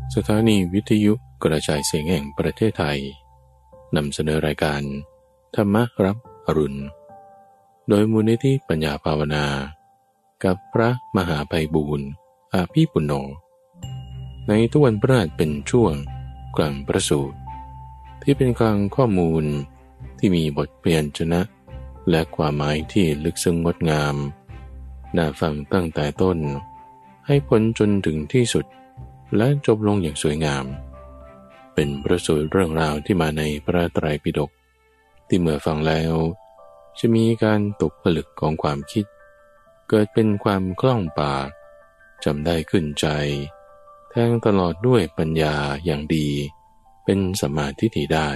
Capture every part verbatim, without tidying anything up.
สถานีวิทยุกระจายเสียงแห่งประเทศไทยนำเสนอรายการธรรมรับอรุณโดยมูลนิธิปัญญาภาวนากับพระมหาไพบูลย์อาภีปุณโญในทุกวันพฤหัสเป็นช่วงกลางประสูติที่เป็นกลางข้อมูลที่มีบทเปลี่ยนชนะและความหมายที่ลึกซึ้งงดงามน่าฟังตั้งแต่ต้นให้พ้นจนถึงที่สุดและจบลงอย่างสวยงามเป็นประสูติเรื่องราวที่มาในพระไตรปิฎกที่เมื่อฟังแล้วจะมีการตกผลึกของความคิดเกิดเป็นความคล่องปากจำได้ขึ้นใจแทงตลอดด้วยปัญญาอย่างดีเป็นสัมมาทิฏฐิได้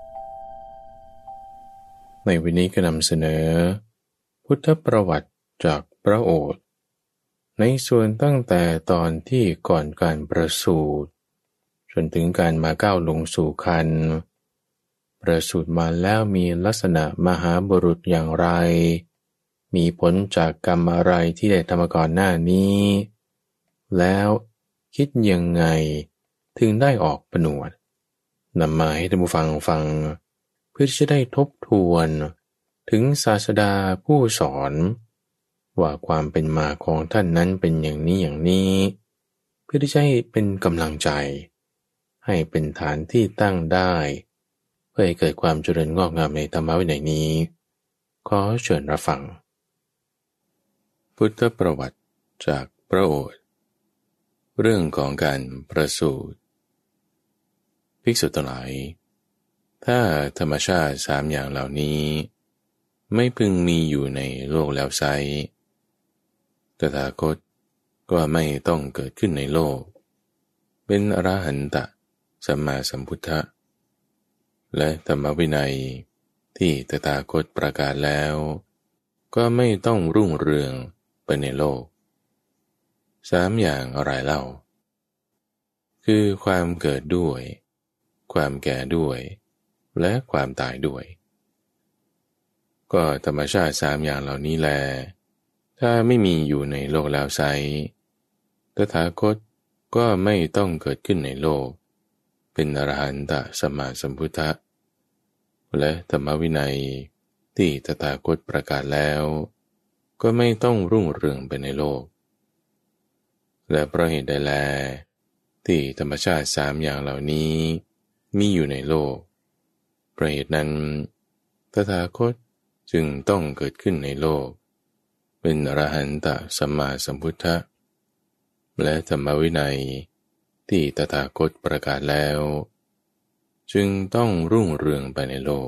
ในวันนี้ก็นำเสนอพุทธประวัติจากพระโอษฐ์ในส่วนตั้งแต่ตอนที่ก่อนการประสูติจนถึงการมาก้าวลงสู่ครรภ์ประสูติมาแล้วมีลักษณะมหาบุรุษอย่างไรมีผลจากกรรมอะไรที่ได้ทำมาก่อนหน้านี้แล้วคิดยังไงถึงได้ออกผนวดนำมาให้ท่านผู้ฟังฟังเพื่อที่จะได้ทบทวนถึงศาสดาผู้สอนว่าความเป็นมาของท่านนั้นเป็นอย่างนี้อย่างนี้เพื่อที่จะให้เป็นกำลังใจให้เป็นฐานที่ตั้งได้เพื่อให้เกิดความเจริญงอกงามในธรรมวินัยนี้ขอเชิญรับฟังพุทธประวัติจากพระโอษฐ์เรื่องของการประสูติภิกษุทั้งหลายถ้าธรรมชาติสามอย่างเหล่านี้ไม่พึงมีอยู่ในโลกแล้วไซร้ตถาคตก็ไม่ต้องเกิดขึ้นในโลกเป็นอรหันตสัมมาสัมพุทธะและธรรมวินัยที่ตถาคตประกาศแล้วก็ไม่ต้องรุ่งเรืองไปในโลกสามอย่างอะไรเล่าคือความเกิดด้วยความแก่ด้วยและความตายด้วยก็ธรรมชาติสามอย่างเหล่านี้แลถ้าไม่มีอยู่ในโลกแล้วไซร้ตถาคตก็ไม่ต้องเกิดขึ้นในโลกเป็นอรหันตสัมมาสัมพุทธะและธรรมวินัยที่ตถาคตประกาศแล้วก็ไม่ต้องรุ่งเรืองไปในโลกและเพราะเหตุใดแลที่ธรรมชาติสามอย่างเหล่านี้มีอยู่ในโลกเพราะเหตุนั้นตถาคตจึงต้องเกิดขึ้นในโลกเป็นอรหันตสัมมาสัมพุทธะและธรรมวินัยที่ตถาคตประกาศแล้วจึงต้องรุ่งเรืองไปในโลก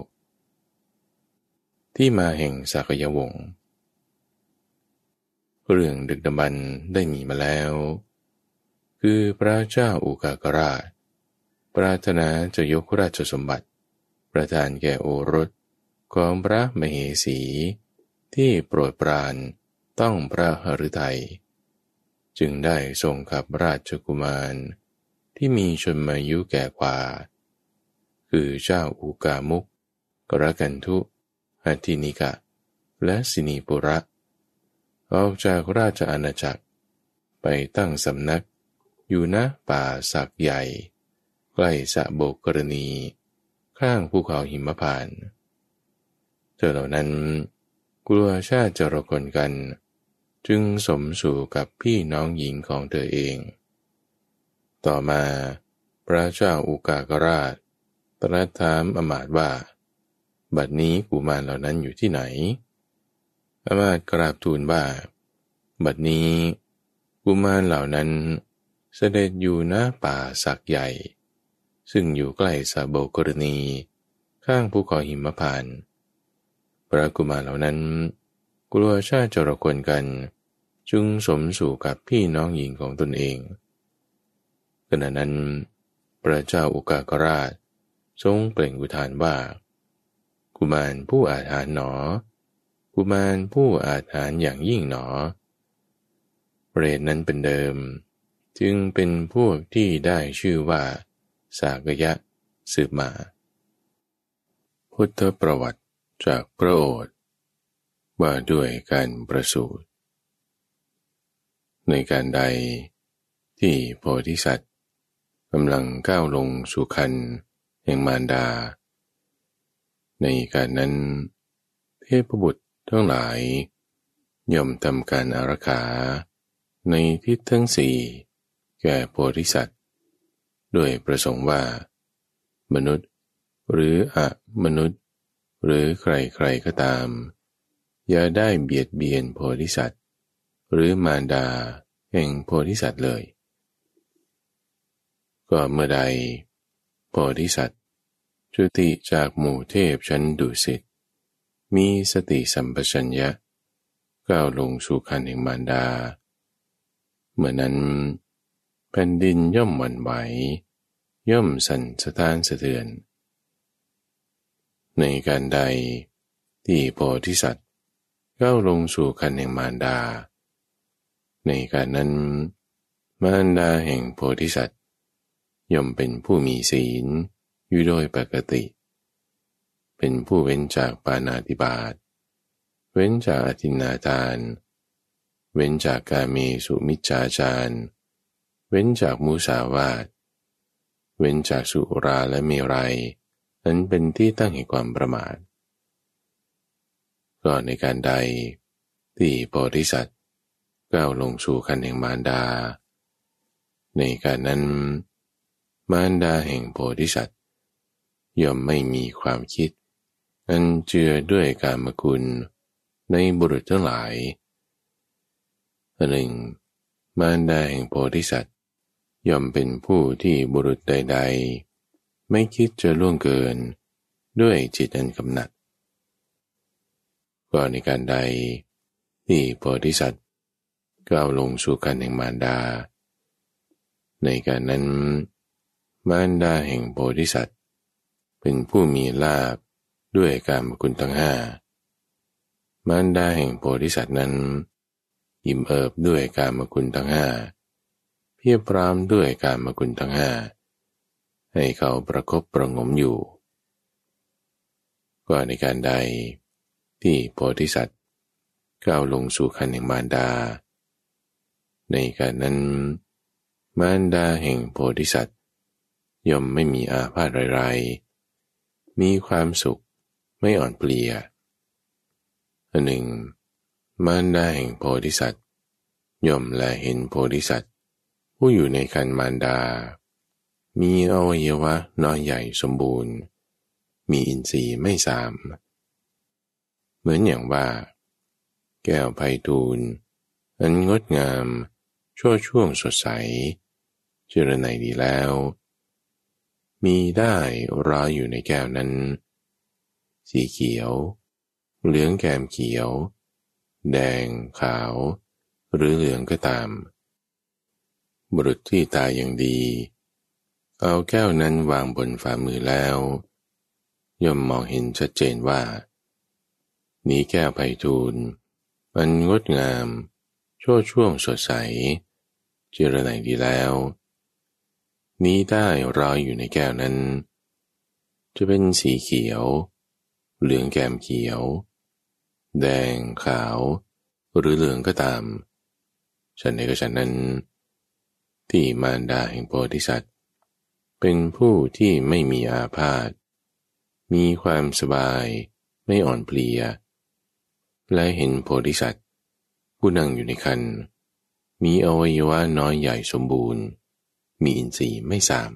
ที่มาแห่งสากยวงศ์เรื่องดึกดำบรรพ์ได้มีมาแล้วคือพระเจ้าอุกากราชปรารถนาจะยกราชสมบัติประทานแก่โอรสของพระมเหสีที่โปรดปรานต้องพระหฤทัยจึงได้ทรงขับราชกุมารที่มีชนมายุแก่กว่าคือเจ้าอุกามุกกรกันทุหัตถินิกะและสินีปุระออกจากราชอาณาจักรไปตั้งสำนักอยู่ณป่าสักใหญ่ใกล้สะโบกกรณีข้างภูเขาหิมพานต์เธอเหล่านั้นกลัวชาติจะรกลกันจึงสมสู่กับพี่น้องหญิงของเธอเองต่อมาพระเจ้าอุกากราชตรัสถามอมาตย์ว่าบัดนี้กุมารเหล่านั้นอยู่ที่ไหนอมาตย์กราบทูลว่าบัดนี้กุมารเหล่านั้นเสด็จอยู่ณป่าสักใหญ่ซึ่งอยู่ใกล้สะโบกรณีข้างภูเขาหิมพานต์พระกุมารเหล่านั้นกลัวชาติจะรกลกันจึงสมสู่กับพี่น้องหญิงของตนเองขณะนั้นพระเจ้าอุกากราชทรงเปล่งอุทานว่ากุมารผู้อาถรรพ์หนอกุมารผู้อาถรรพ์อย่างยิ่งหนอเปรตนั้นเป็นเดิมจึงเป็นพวกที่ได้ชื่อว่าสากยะสืบมาพุทธประวัติจากพระโอษฐ์ว่าด้วยการประสูติในการใดที่โพธิสัตว์ำลังก้าวลงสู่คันแห่งมารดาในการนั้นเทพบุตรทั้งหลายย่อมทำการอารักขาในทิศทั้งสี่แก่โพธิสัตว์ด้วยประสงค์ว่ามนุษย์หรืออะมนุษย์หรือใครๆก็ตามอย่าได้เบียดเบียนโพธิสัตว์หรือมารดาแห่งโพธิสัตว์เลยก็เมื่อใดโพธิสัตว์จุติจากหมู่เทพชั้นดุสิตมีสติสัมปชัญญะก้าวลงสู่คันแห่งมารดาเมื่อนั้นแผ่นดินย่อมหวั่นไหวย่อมสั่นสะท้านสะเทือนในการใดที่โพธิสัตว์ก้าวลงสู่คันแห่งมารดาในการนั้นมารดาแห่งโพธิสัตว์ย่อมเป็นผู้มีศีลอยู่โดยปกติเป็นผู้เว้นจากปาณาติบาตเว้นจากอทินนาทานเว้นจากกาเมสุมิจฉาจารเว้นจากมุสาวาทเว้นจากสุราและเมรัยนั้นเป็นที่ตั้งแห่งความประมาทก็ในการใดที่โพธิสัตว์ก้าวลงสู่คันแห่งมารดาในการนั้นมารดาแห่งโพธิสัตว์ย่อมไม่มีความคิดอันเจือด้วยกามคุณในบุรุษทั้งหลายหนึ่งมารดาแห่งโพธิสัตว์ย่อมเป็นผู้ที่บุรุษใดๆไม่คิดจะล่วงเกินด้วยจิตอันกำหนัดก็ในการใดที่โพธิสัตว์ก้าวลงสู่คันแห่งมารดาในการนั้นมารดาแห่งโพธิสัตว์เป็นผู้มีลาภด้วยกามคุณทั้งห้ามารดาแห่งโพธิสัตว์นั้นอิ่มเอิบด้วยกามคุณทั้งห้าเพียบพร้อมด้วยกามคุณทั้งห้าให้เขาประคบประงมอยู่ก็ในการใดที่โพธิสัตว์ก้าวลงสู่คันแห่งมารดาในการนั้นมารดาแห่งโพธิสัตว์ย่อมไม่มีอาพาธไรๆมีความสุขไม่อ่อนเพลียอันหนึ่งมารดาแห่งโพธิสัตว์ย่อมแลเห็นโพธิสัตว์ผู้อยู่ในครรภ์มารดามีอวัยวะน้อยใหญ่สมบูรณ์มีอินทรีย์ไม่สามเหมือนอย่างว่าแก้วไพฑูรย์อันงดงามชั่วช่วงสดใสเจรไนดีแล้วมีได้รออยู่ในแก้วนั้นสีเขียวเหลืองแกมเขียวแดงขาวหรือเหลืองก็ตามบุรุษที่ตาอย่างดีเอาแก้วนั้นวางบนฝ่ามือแล้วย่อมมองเห็นชัดเจนว่านี้แก้วไพฑูรย์อันงดงามชั่วช่วงสดใสเจรไนดีแล้วนี้ได้รออยู่ในแก้วนั้นจะเป็นสีเขียวเหลืองแกมเขียวแดงขาวหรือเหลืองก็ตามฉันใดก็ฉันนั้นที่มารดาแห่งโพธิสัตว์เป็นผู้ที่ไม่มีอาพาธมีความสบายไม่อ่อนเพลียและเห็นโพธิสัตว์ผู้นั่งอยู่ในครรภ์มีอวัยวะน้อยใหญ่สมบูรณ์มีอินทรีย์ไม่สาม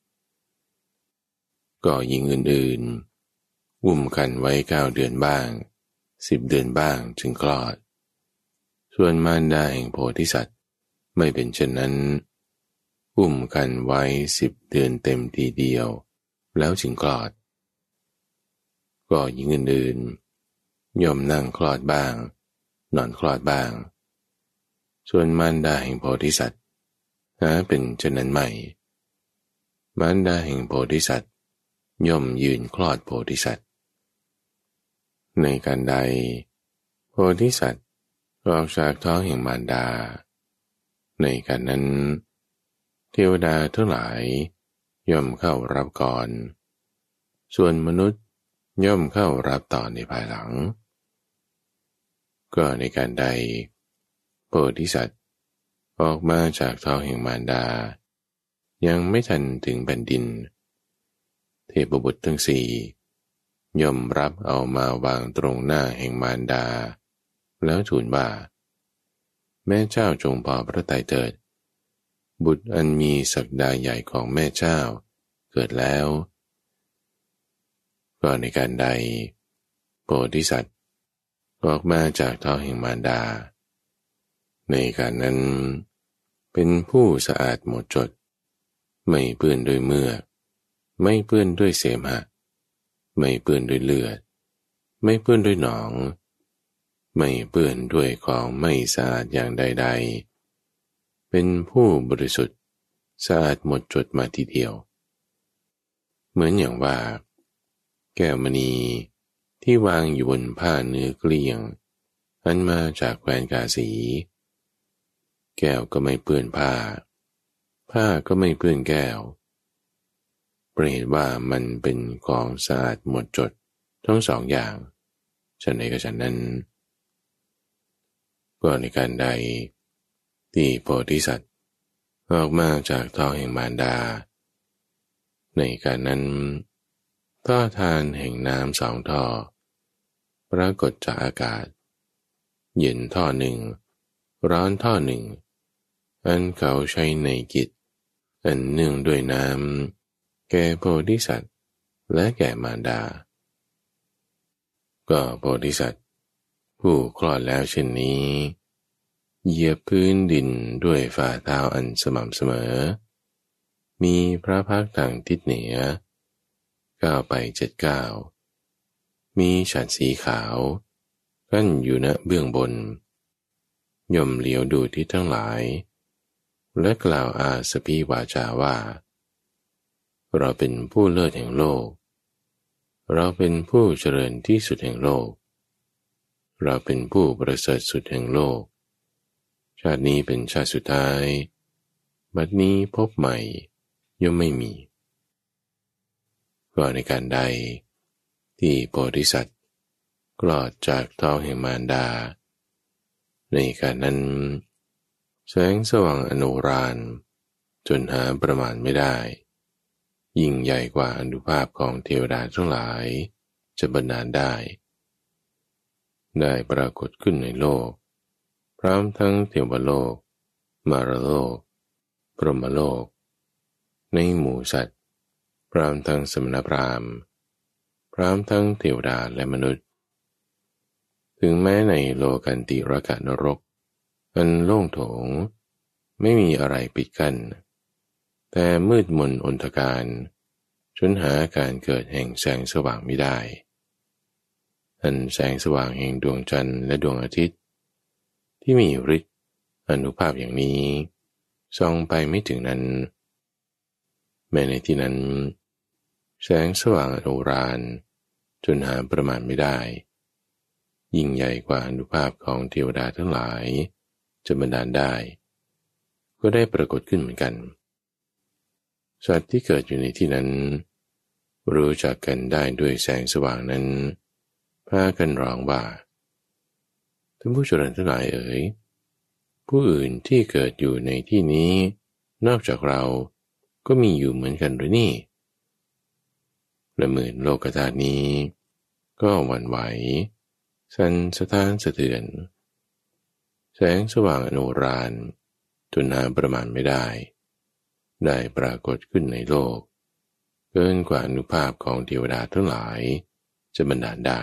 ก็หญิงอื่นๆอุ้มครรภ์ไว้เก้าเดือนบ้างสิบเดือนบ้างจึงคลอดส่วนมารดาแห่งโพธิสัตว์ไม่เป็นเช่นนั้นอุ้มครรภ์ไว้สิบเดือนเต็มทีเดียวแล้วจึงคลอดก็หญิงอื่นๆย่อมนั่งคลอดบ้างนอนคลอดบ้างส่วนมารดาแห่งโพธิสัตว์หาเป็นเช่นนั้นไม่มารดาแห่งโพธิสัตว์ย่อมยืนคลอดโพธิสัตว์ในการใดโพธิสัตว์ออกจากท้องแห่งมารดาในการนั้นเทวดาทั้งหลายย่อมเข้ารับก่อนส่วนมนุษย์ย่อมเข้ารับต่อในภายหลังก็ในการใดโพธิสัตว์ออกมาจากท้องแห่งมารดายังไม่ทันถึงแผ่นดินเทพบุตรทั้งสี่ย่อมรับเอามาวางตรงหน้าแห่งมารดาแล้วทูลว่าแม่เจ้าจงพอพระทัยเถิดบุตรอันมีศักดาใหญ่ของแม่เจ้าเกิดแล้วก็ในการใดโพธิสัตว์ออกมาจากท้องแห่งมารดาในการนั้นเป็นผู้สะอาดหมดจดไม่เปื้อนด้วยเมือกไม่เปื้อนด้วยเสมหะไม่เปื้อนด้วยเลือดไม่เปื้อนด้วยหนองไม่เปื้อนด้วยของไม่สะอาดอย่างใดๆเป็นผู้บริสุทธิ์สะอาดหมดจดมาทีเดียวเหมือนอย่างว่าแก้วมณีที่วางอยู่บนผ้าเนื้อเกลี้ยงอันมาจากแคว้นกาสีแก้วก็ไม่เปื้อนผ้าผ้าก็ไม่เปื้อนแก้วเพราะเหตุว่ามันเป็นของสะอาดหมดจดทั้งสองอย่างฉันใดก็ฉันนั้นก็ในการใดที่โพธิสัตว์ออกมาจากท้องแห่งมารดาในการนั้นท่อทานแห่งน้ำสองท่อปรากฏจากอากาศเย็นท่อหนึ่งร้อนท่อหนึ่งอันเขาใช้ในกิจอันเนื่องด้วยน้ำแก่โพธิสัตว์และแก่มารดาก็โพธิสัตว์ผู้คลอดแล้วเช่นนี้เหยียบพื้นดินด้วยฝ่าเท้าอันสม่ำเสมอมีพระพักตร์ทางทิศเหนือก้าวไปเจ็ดก้าวมีฉัตรสีขาวกั้นอยู่ณเบื้องบนย่อมเหลียวดูทิศทั้งหลายและกล่าวอาสพีวาจาว่าเราเป็นผู้เลิศแห่งโลกเราเป็นผู้เจริญที่สุดแห่งโลกเราเป็นผู้ประเสริฐสุดแห่งโลกชาตินี้เป็นชาติสุดท้ายบัดนี้พบใหม่ย่อมไม่มีก็ในการใดที่โพธิสัตว์คลอดจากท้องแห่งมารดาในการนั้นแสงสว่างอนุราณจนหาประมาณไม่ได้ยิ่งใหญ่กว่าอานุภาพของเทวดาทั้งหลายจะบันดาลได้ได้ปรากฏขึ้นในโลกพร้อมทั้งเทวโลกมารโลกพรหมโลกในหมู่สัตว์พร้อมทั้งสมณพราหมณ์พร้อมทั้งเทวดาและมนุษย์ถึงแม้ในโลกันติรกนรกอันโล่งโถงไม่มีอะไรปิดกั้นแต่มืดมนอนทการจนหาการเกิดแห่งแสงสว่างไม่ได้อันแสงสว่างแห่งดวงจันทร์และดวงอาทิตย์ที่มีฤทธิ์อนุภาพอย่างนี้ส่องไปไม่ถึงนั้นแม้ในที่นั้นแสงสว่างอนุราณจนหาประมาณไม่ได้ยิ่งใหญ่กว่าอนุภาพของเทวดาทั้งหลายจะบันดาลได้ก็ได้ปรากฏขึ้นเหมือนกันสัตว์ที่เกิดอยู่ในที่นั้นรู้จักกันได้ด้วยแสงสว่างนั้นพากันร้องว่าท่านผู้เจริญทั้งหลายเอ๋ยผู้อื่นที่เกิดอยู่ในที่นี้นอกจากเราก็มีอยู่เหมือนกันหรือนี่และหมื่นโลกธาตุนี้ก็หวั่นไหวสั่นสะท้านสะเทือนแสงสว่างอนุราณจนหาประมาณไม่ได้ได้ปรากฏขึ้นในโลกเกินกว่าอนุภาพของเทวดาทั้งหลายจะบันดาลได้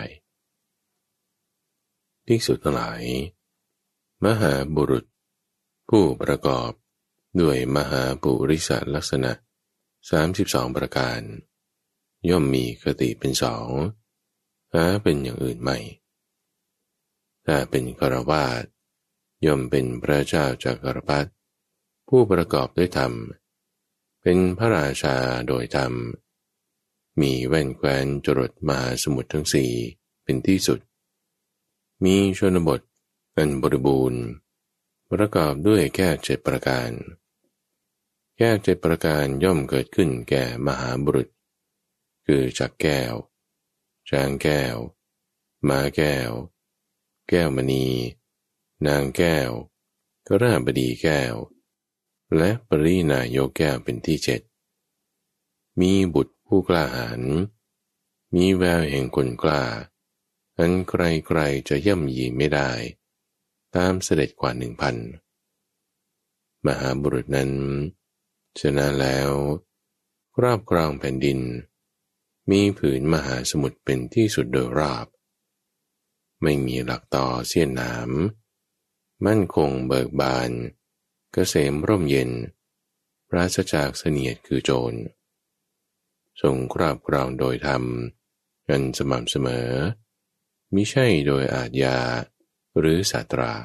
ภิกษุทั้งหลายมหาบุรุษผู้ประกอบด้วยมหาปุริสลักษณะสามสิบสองประการย่อมมีคติเป็นสองหาเป็นอย่างอื่นไม่ถ้าเป็นฆราวาสย่อมเป็นพระเจ้าจักรพรรดิผู้ประกอบด้วยธรรมเป็นพระราชาโดยธรรมมีแว่นแคว้นจรดมหาสมุทรทั้งสี่เป็นที่สุดมีชนบทอันบริบูรณ์ประกอบด้วยแก้วเจ็ดประการแก้วเจ็ดประการย่อมเกิดขึ้นแก่มหาบุรุษคือจักรแก้วช้างแก้วม้าแก้วแก้วมณีนางแก้วกฤหบดีแก้วและปรินายโยแก้วเป็นที่เจ็ดมีบุตรผู้กล้าหาญมีแววแห่งคนกล้าอันใครๆจะย่ำยีไม่ได้ตามเสด็จกว่าหนึ่งพันมหาบุรุษนั้นชนะแล้วครอบครองแผ่นดินมีผืนมหาสมุทรเป็นที่สุดโดยรอบไม่มีหลักต่อเสี้ยนหนามมั่นคงเบิกบานเกษมร่มเย็นปราศจากเสนียดคือโจรทรงครอบครองโดยธรรมกันสม่ำเสมอมิใช่โดยอาทยาหรือศาสตรา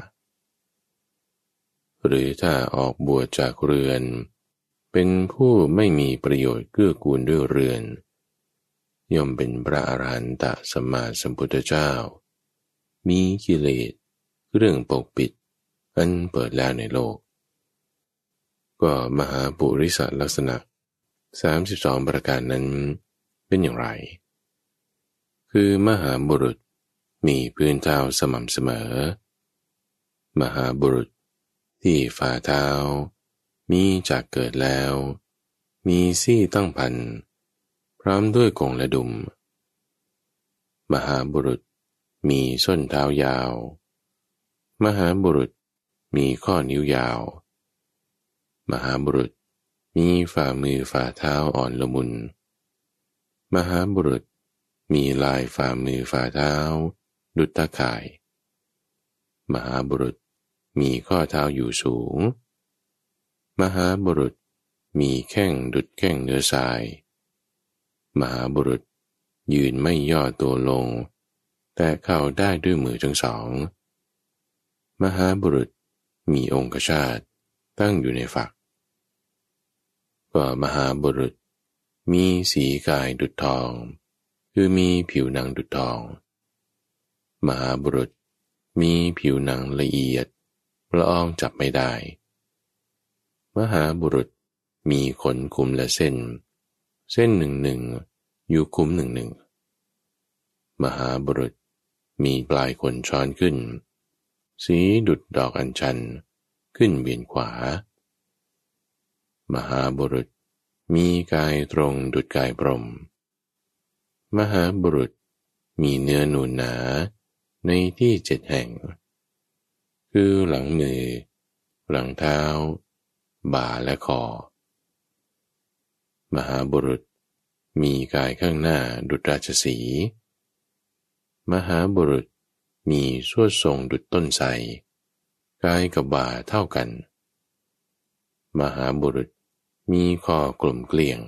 หรือถ้าออกบวชจากเรือนเป็นผู้ไม่มีประโยชน์เกื้อกูลด้วยเรือนย่อมเป็นพระอรหันตสัมมาสัมพุทธเจ้ามีกิเลสเรื่องปกปิดอันเปิดแล้วในโลกก็มหาปุริสลักษณะสามสิบสองประการนั้นเป็นอย่างไรคือมหาบุรุษมีพื้นเท้าสม่ำเสมอมหาบุรุษที่ฝ่าเท้ามีจากเกิดแล้วมีซี่ตั้งพันพร้อมด้วยกงและดุมมหาบุรุษมีส้นเท้ายาวมหาบุรุษมีข้อนิ้วยาวมหาบุรุษมีฝ่ามือฝ่าเท้าอ่อนละมุนมหาบุรุษมีลายฝ่ามือฝ่าเท้าดุจตะข่ายมหาบุรุษมีข้อเท้าอยู่สูงมหาบุรุษมีแข้งดุจแข้งเนื้อทรายมหาบุรุษยืนไม่ย่อตัวลงแต่เข่าได้ด้วยมือทั้งสองมหาบุรุษมีองคชาตตั้งอยู่ในฝักก็มหาบุรุษมีสีกายดุจทองคือมีผิวหนังดุจทองมหาบุรุษมีผิวหนังละเอียดละอองจับไม่ได้มหาบุรุษมีขนคุมและเส้นเส้นหนึ่งหนึ่งอยู่คุมหนึ่งหนึ่งมหาบุรุษมีปลายขนช้อนขึ้นสีดุจดอกอัญชันขึ้นเบียนขวามหาบุรุษมีกายตรงดุจกายพรหมมหาบุรุษมีเนื้อนูนหนาในที่เจ็ดแห่งคือหลังมือหลังเท้าบ่าและคอมหาบุรุษมีกายข้างหน้าดุจราชสีห์มหาบุรุษมีสวดทรงดุจต้นไทรกายกับบ่าเท่ากันมหาบุรุษมีคอกลมเกลี้ยง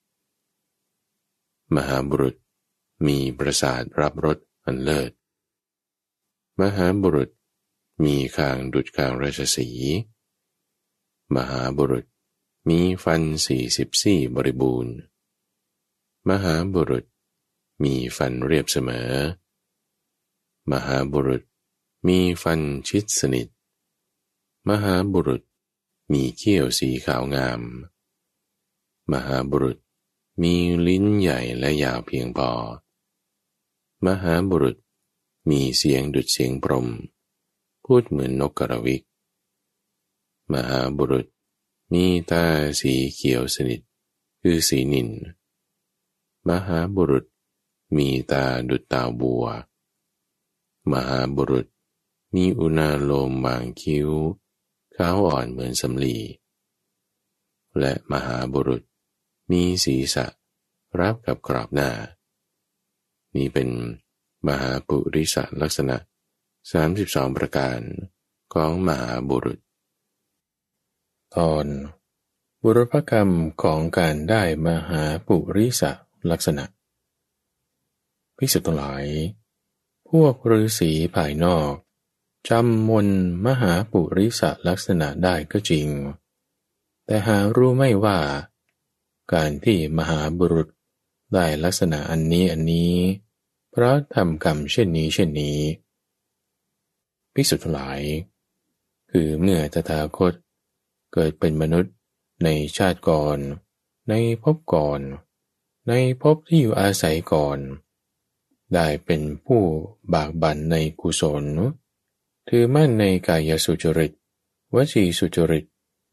มหาบุรุษมีประสาทรับรสอันเลิศมหาบุรุษมีคางดุจคางราชสีห์มหาบุรุษมีฟันสี่สิบซี่บริบูรณ์มหาบุรุษมีฟันเรียบเสมอมหาบุรุษมีฟันชิดสนิทมหาบุรุษมีเขี้ยวสีขาวงามมหาบุรุษมีลิ้นใหญ่และยาวเพียงพอมหาบุรุษมีเสียงดุจเสียงพรหมพูดเหมือนนกกระวิกมหาบุรุษมีตาสีเขียวสนิทคือสีนิลมหาบุรุษมีตาดุจตาบัวมหาบุรุษมีอุณาโลมบางคิ้วขาวอ่อนเหมือนสำลีและมหาบุรุษมีศีรษะรับกับกรอบหน้านี้เป็นมหาปุริสลักษณะสามสิบสองประการของมหาบุรุษตอนบุรพกรรมของการได้มหาปุริสลักษณะภิกษุทั้งหลายพวกฤาษีภายนอกจำมนมหาปุริสลักษณะได้ก็จริงแต่หารู้ไม่ว่าการที่มหาบุรุษได้ลักษณะอันนี้อันนี้เพราะทำกรรมเช่นนี้เช่นนี้ภิกษุทั้งหลายคือเมื่อตถาคตเกิดเป็นมนุษย์ในชาติก่อนในภพก่อนในภพที่อยู่อาศัยก่อนได้เป็นผู้บากบั่นในกุศลถือมั่นในกายสุจริตวจีสุจริต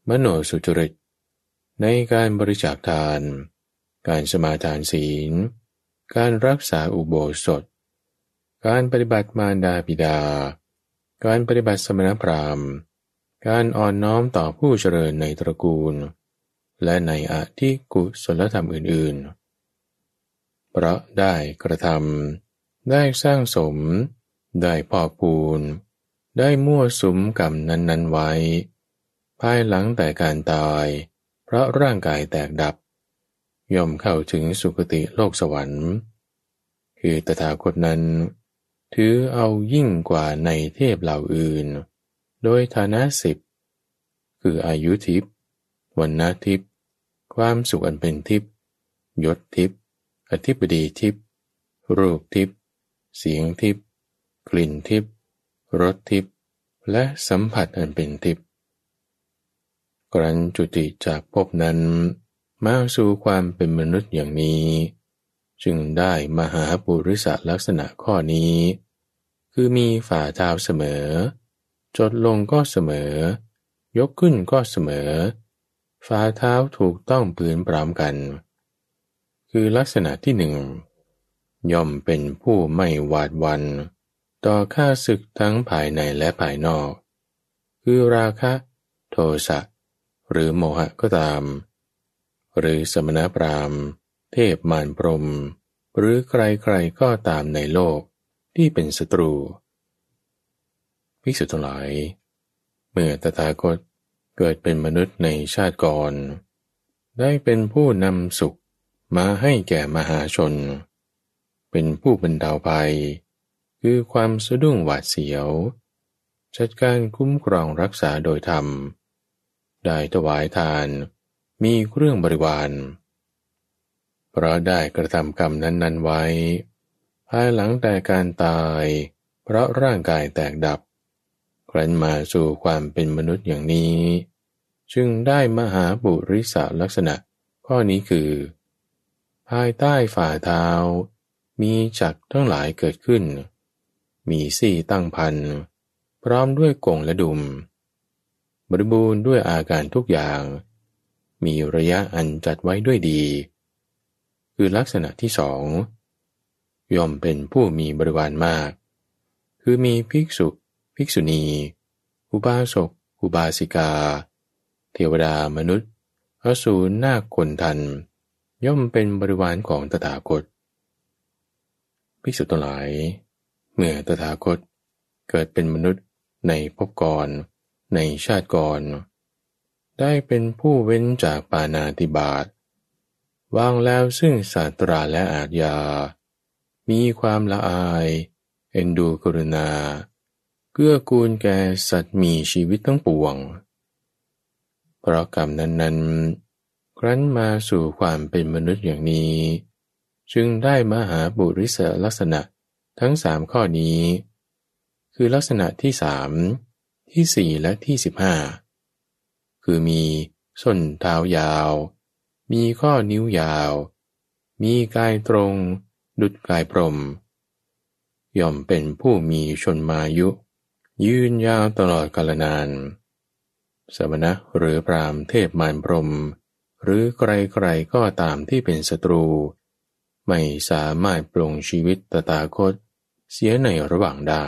มโนสุจริตในการบริจาคทานการสมาทานศีลการรักษาอุโบสถการปฏิบัติมารดาบิดาการปฏิบัติสมณพราหมณ์การอ่อนน้อมต่อผู้เจริญในตระกูลและในอธิกุศลธรรมอื่นๆเพราะได้กระทำได้สร้างสมได้พอกพูนได้มั่วสุมกรรมนั้นๆไว้ภายหลังแต่การตายเพราะร่างกายแตกดับย่อมเข้าถึงสุคติโลกสวรรค์คือตถาคตนั้นถือเอายิ่งกว่าในเทพเหล่าอื่นโดยฐานะสิบคืออายุทิพย์วรรณทิพย์ความสุขอันเป็นทิพย์ยศทิพย์อธิปดีทิพย์รูปทิพย์เสียงทิพย์กลิ่นทิพย์รสทิพย์และสัมผัสอันเป็นทิพย์ครั้นจุติจากภพนั้นมาสู่ความเป็นมนุษย์อย่างนี้จึงได้มหาปุริสลักษณะข้อนี้คือมีฝ่าเท้าเสมอจดลงก็เสมอยกขึ้นก็เสมอฝ่าเท้าถูกต้องพื้นพร้อมกันคือลักษณะที่หนึ่งย่อมเป็นผู้ไม่หวาดหวั่นต่อข้าศึกทั้งภายในและภายนอกคือราคะโทสะหรือโมหะก็ตามหรือสมณพราหมณ์เทพมารพรหมหรือใครๆก็ตามในโลกที่เป็นศัตรูภิกษุทั้งหลายเมื่อตถาคตเกิดเป็นมนุษย์ในชาติก่อนได้เป็นผู้นำสุขมาให้แก่มหาชนเป็นผู้บรรเทาภัยคือความสะดุ้งหวาดเสียวจัดการคุ้มครองรักษาโดยธรรมได้ถวายทานมีเครื่องบริวารเพราะได้กระทำกรรมนั้นๆไว้ภายหลังแต่การตายเพราะร่างกายแตกดับครั้นมาสู่ความเป็นมนุษย์อย่างนี้จึงได้มหาปุริสลักษณะข้อนี้คือภายใต้ฝ่าเท้ามีจักรทั้งหลายเกิดขึ้นมีสี่ตั้งพันพร้อมด้วยกงและดุมบริบูรณ์ด้วยอาการทุกอย่างมีระยะอันจัดไว้ด้วยดีคือลักษณะที่สองย่อมเป็นผู้มีบริวารมากคือมีภิกษุภิกษุณีอุบาสกอุบาสิกาเทวดามนุษย์อสูรนาคคนทันย่อมเป็นบริวารของตถาคตภิกษุทั้งหลายเมื่อตถาคตเกิดเป็นมนุษย์ในภพก่อนในชาติก่อนได้เป็นผู้เว้นจากปาณาติบาตวางแล้วซึ่งศาสตราและอาทยามีความละอายเอ็นดูกรุณาเกื้อกูลแก่สัตว์มีชีวิตทั้งปวงเพราะกรรมนั้นๆครั้นมาสู่ความเป็นมนุษย์อย่างนี้จึงได้มหาปุริสลักษณะทั้งสามข้อนี้คือลักษณะที่สามที่สี่และที่สิบห้าคือมีส้นเท้ายาวมีข้อนิ้วยาวมีกายตรงดุจกายพรหมย่อมเป็นผู้มีชนมายุยืนยาวตลอดกาลนานสมณะหรือพราหมณ์เทพมารพรหมหรือใครๆก็ตามที่เป็นศัตรูไม่สามารถปลงชีวิตตถาคตเสียในระหว่างได้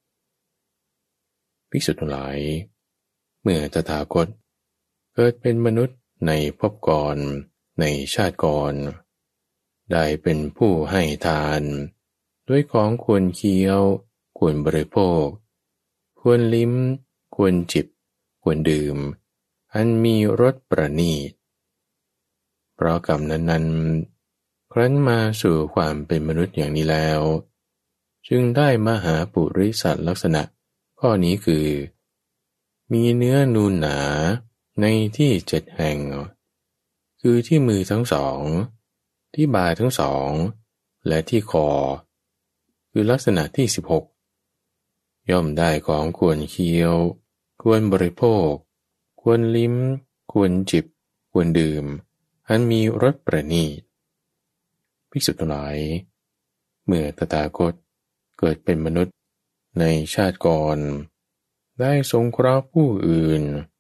ภิกษุทั้งหลายเมื่อตถาคตเกิดเป็นมนุษย์ในภพก่อนในชาติก่อนได้เป็นผู้ให้ทานด้วยของควรเคี้ยวควรบริโภคควรลิ้มควรจิบควรดื่มอันมีรสประณีตเพราะกรรมนั้นๆครั้นมาสู่ความเป็นมนุษย์อย่างนี้แล้วจึงได้มหาปุริสลักษณะข้อนี้คือมีเนื้อนูนหนาในที่เจ็ดแห่งคือที่มือทั้งสองที่บ่าทั้งสองและที่คอคือลักษณะที่สิบหกย่อมได้ของควรเคี้ยวควรบริโภคควรลิ้มควรจิบควรดื่มอันมีรสประณีตภิกษุทั้งหลายเมื่อตถาคตเกิดเป็นมนุษย์ในชาติก่อนได้สงเคราะห์ผู้อื่น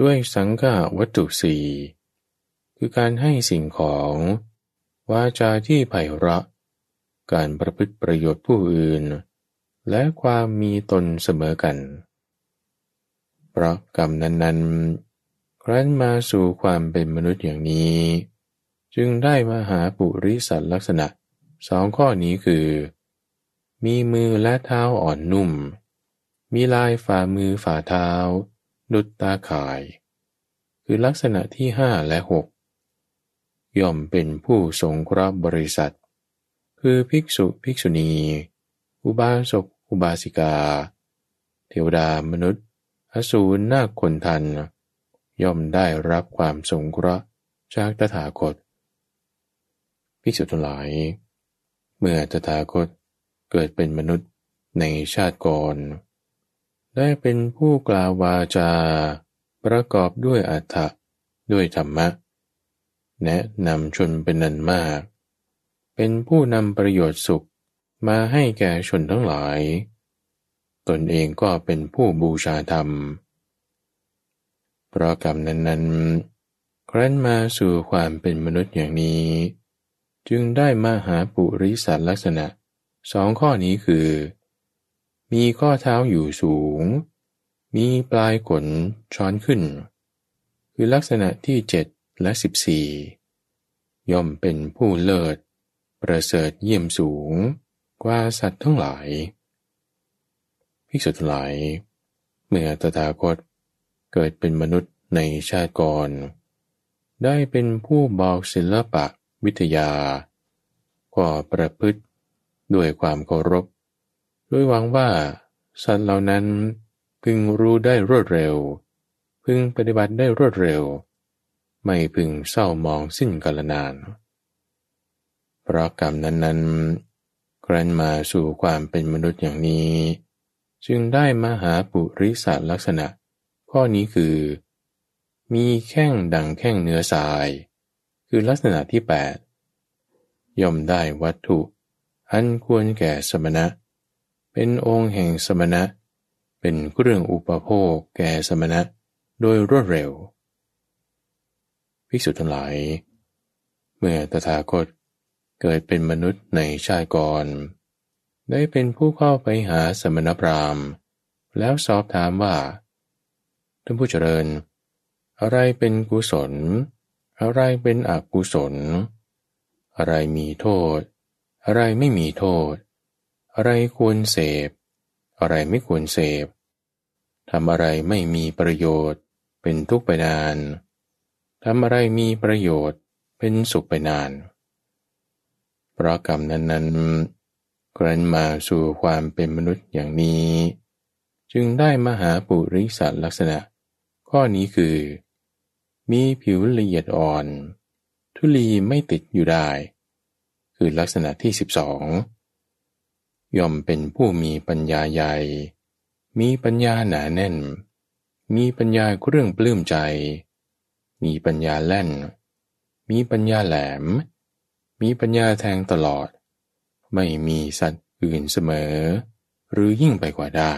ด้วยสังฆาวัตถุสี่คือการให้สิ่งของวาจาที่ไพเราะการประพฤติประโยชน์ผู้อื่นและความมีตนเสมอกันเพราะกรรมนั้นๆครั้นมาสู่ความเป็นมนุษย์อย่างนี้จึงได้มาหาปุริสัตลักษณะสองข้อนี้คือมีมือและเท้าอ่อนนุ่มมีลายฝ่ามือฝ่าเท้าดุจตาข่ายคือลักษณะที่ห้าและหกย่อมเป็นผู้สงเคราะห์บริษัทคือภิกษุภิกษุณีอุบาสกอุบาสิกาเทวดามนุษย์อสูรนาคคนทันย่อมได้รับความสงเคราะห์จากตถาคตภิกษุทั้งหลายเมื่อตถาคตเกิดเป็นมนุษย์ในชาติก่อนได้เป็นผู้กล่าววาจาประกอบด้วยอรรถะด้วยธรรมะแนะนำชนเป็นนันมากเป็นผู้นำประโยชน์สุขมาให้แก่ชนทั้งหลายตนเองก็เป็นผู้บูชาธรรมเพราะกรรมนั้นๆครั้นมาสู่ความเป็นมนุษย์อย่างนี้จึงได้มาหาปุริสัตลักษณะสองข้อนี้คือมีข้อเท้าอยู่สูงมีปลายขนช้อนขึ้นคือลักษณะที่เจ็ดและสิบสี่ย่อมเป็นผู้เลิศประเสริฐเยี่ยมสูงกว่าสัตว์ทั้งหลายภิกษุทั้งหลายเมื่อตถาคตเกิดเป็นมนุษย์ในชาติก่อนได้เป็นผู้บอกศิลปะวิทยาก็ประพฤติด้วยความเคารพด้วยหวังว่าสัตว์เหล่านั้นพึงรู้ได้รวดเร็วพึงปฏิบัติได้รวดเร็วไม่พึงเศร้ามองสิ้นกาลนานเพราะกรรมนั้นๆครั้นมาสู่ความเป็นมนุษย์อย่างนี้จึงได้มาหาปุริสัตลักษณะข้อนี้คือมีแข้งดังแข้งเนื้อทรายคือลักษณะที่แปดย่อมได้วัตถุอันควรแก่สมณะเป็นองค์แห่งสมณะเป็นเครื่องอุปโภคแก่สมณะโดยรวดเร็วภิกษุทั้งหลายเมื่อตถาคตเกิดเป็นมนุษย์ในชาติก่อนได้เป็นผู้เข้าไปหาสมณพราหมณ์แล้วสอบถามว่าท่านผู้เจริญอะไรเป็นกุศลอะไรเป็นอกุศลอะไรมีโทษอะไรไม่มีโทษอะไรควรเสพอะไรไม่ควรเสพทำอะไรไม่มีประโยชน์เป็นทุกข์ไปนานทำอะไรมีประโยชน์เป็นสุขไปนานเพราะกรรมนั้นๆครั้นมาสู่ความเป็นมนุษย์อย่างนี้จึงได้มาหาปุริสัตลักษณะข้อนี้คือมีผิวละเอียดอ่อนธุลีไม่ติดอยู่ได้คือลักษณะที่สิบสองย่อมเป็นผู้มีปัญญาใหญ่มีปัญญาหนาแน่นมีปัญญาเครื่องปลื้มใจมีปัญญาแล่นมีปัญญาแหลมมีปัญญาแทงตลอดไม่มีสัตว์อื่นเสมอหรือยิ่งไปกว่าได้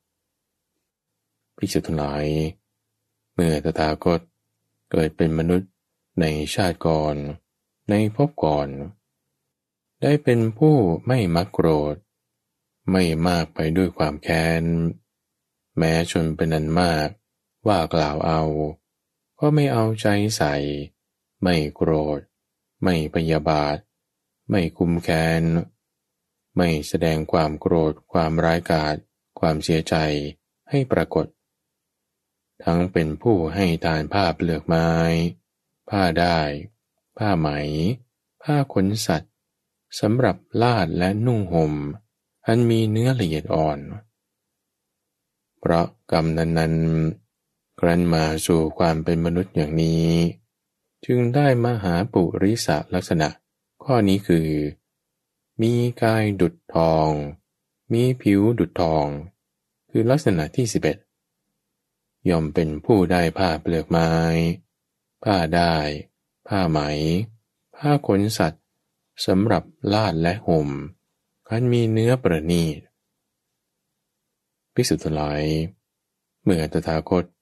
ภิกษุทั้งหลายเมื่อตถาคตเกิดเป็นมนุษย์ในชาติก่อนในภพก่อนได้เป็นผู้ไม่มักโกรธไม่มากไปด้วยความแค้นแม้ชนเป็นอันมากว่ากล่าวเอาก็ไม่เอาใจใส่ไม่โกรธไม่พยาบาทไม่คุมแค้นไม่แสดงความโกรธความร้ายกาจความเสียใจให้ปรากฏทั้งเป็นผู้ให้ทานผ้าเปลือกไม้ผ้าด้ายผ้าไหมผ้าขนสัตว์สำหรับลาดและนุ่งห่มอันมีเนื้อละเอียดอ่อนเพราะกรรมนั้นๆครั้นมาสู่ความเป็นมนุษย์อย่างนี้จึงได้มาหาปุริสลักษณะข้อนี้คือมีกายดุจทองมีผิวดุจทองคือลักษณะที่สิบเอ็ดย่อมเป็นผู้ได้ผ้าเปลือกไม้ผ้าด้ายผ้าไหมผ้าขนสัตว์สำหรับลาดและห่มอันมีเนื้อประณีตภิกษุทั้งหลายเมื่อตถาคต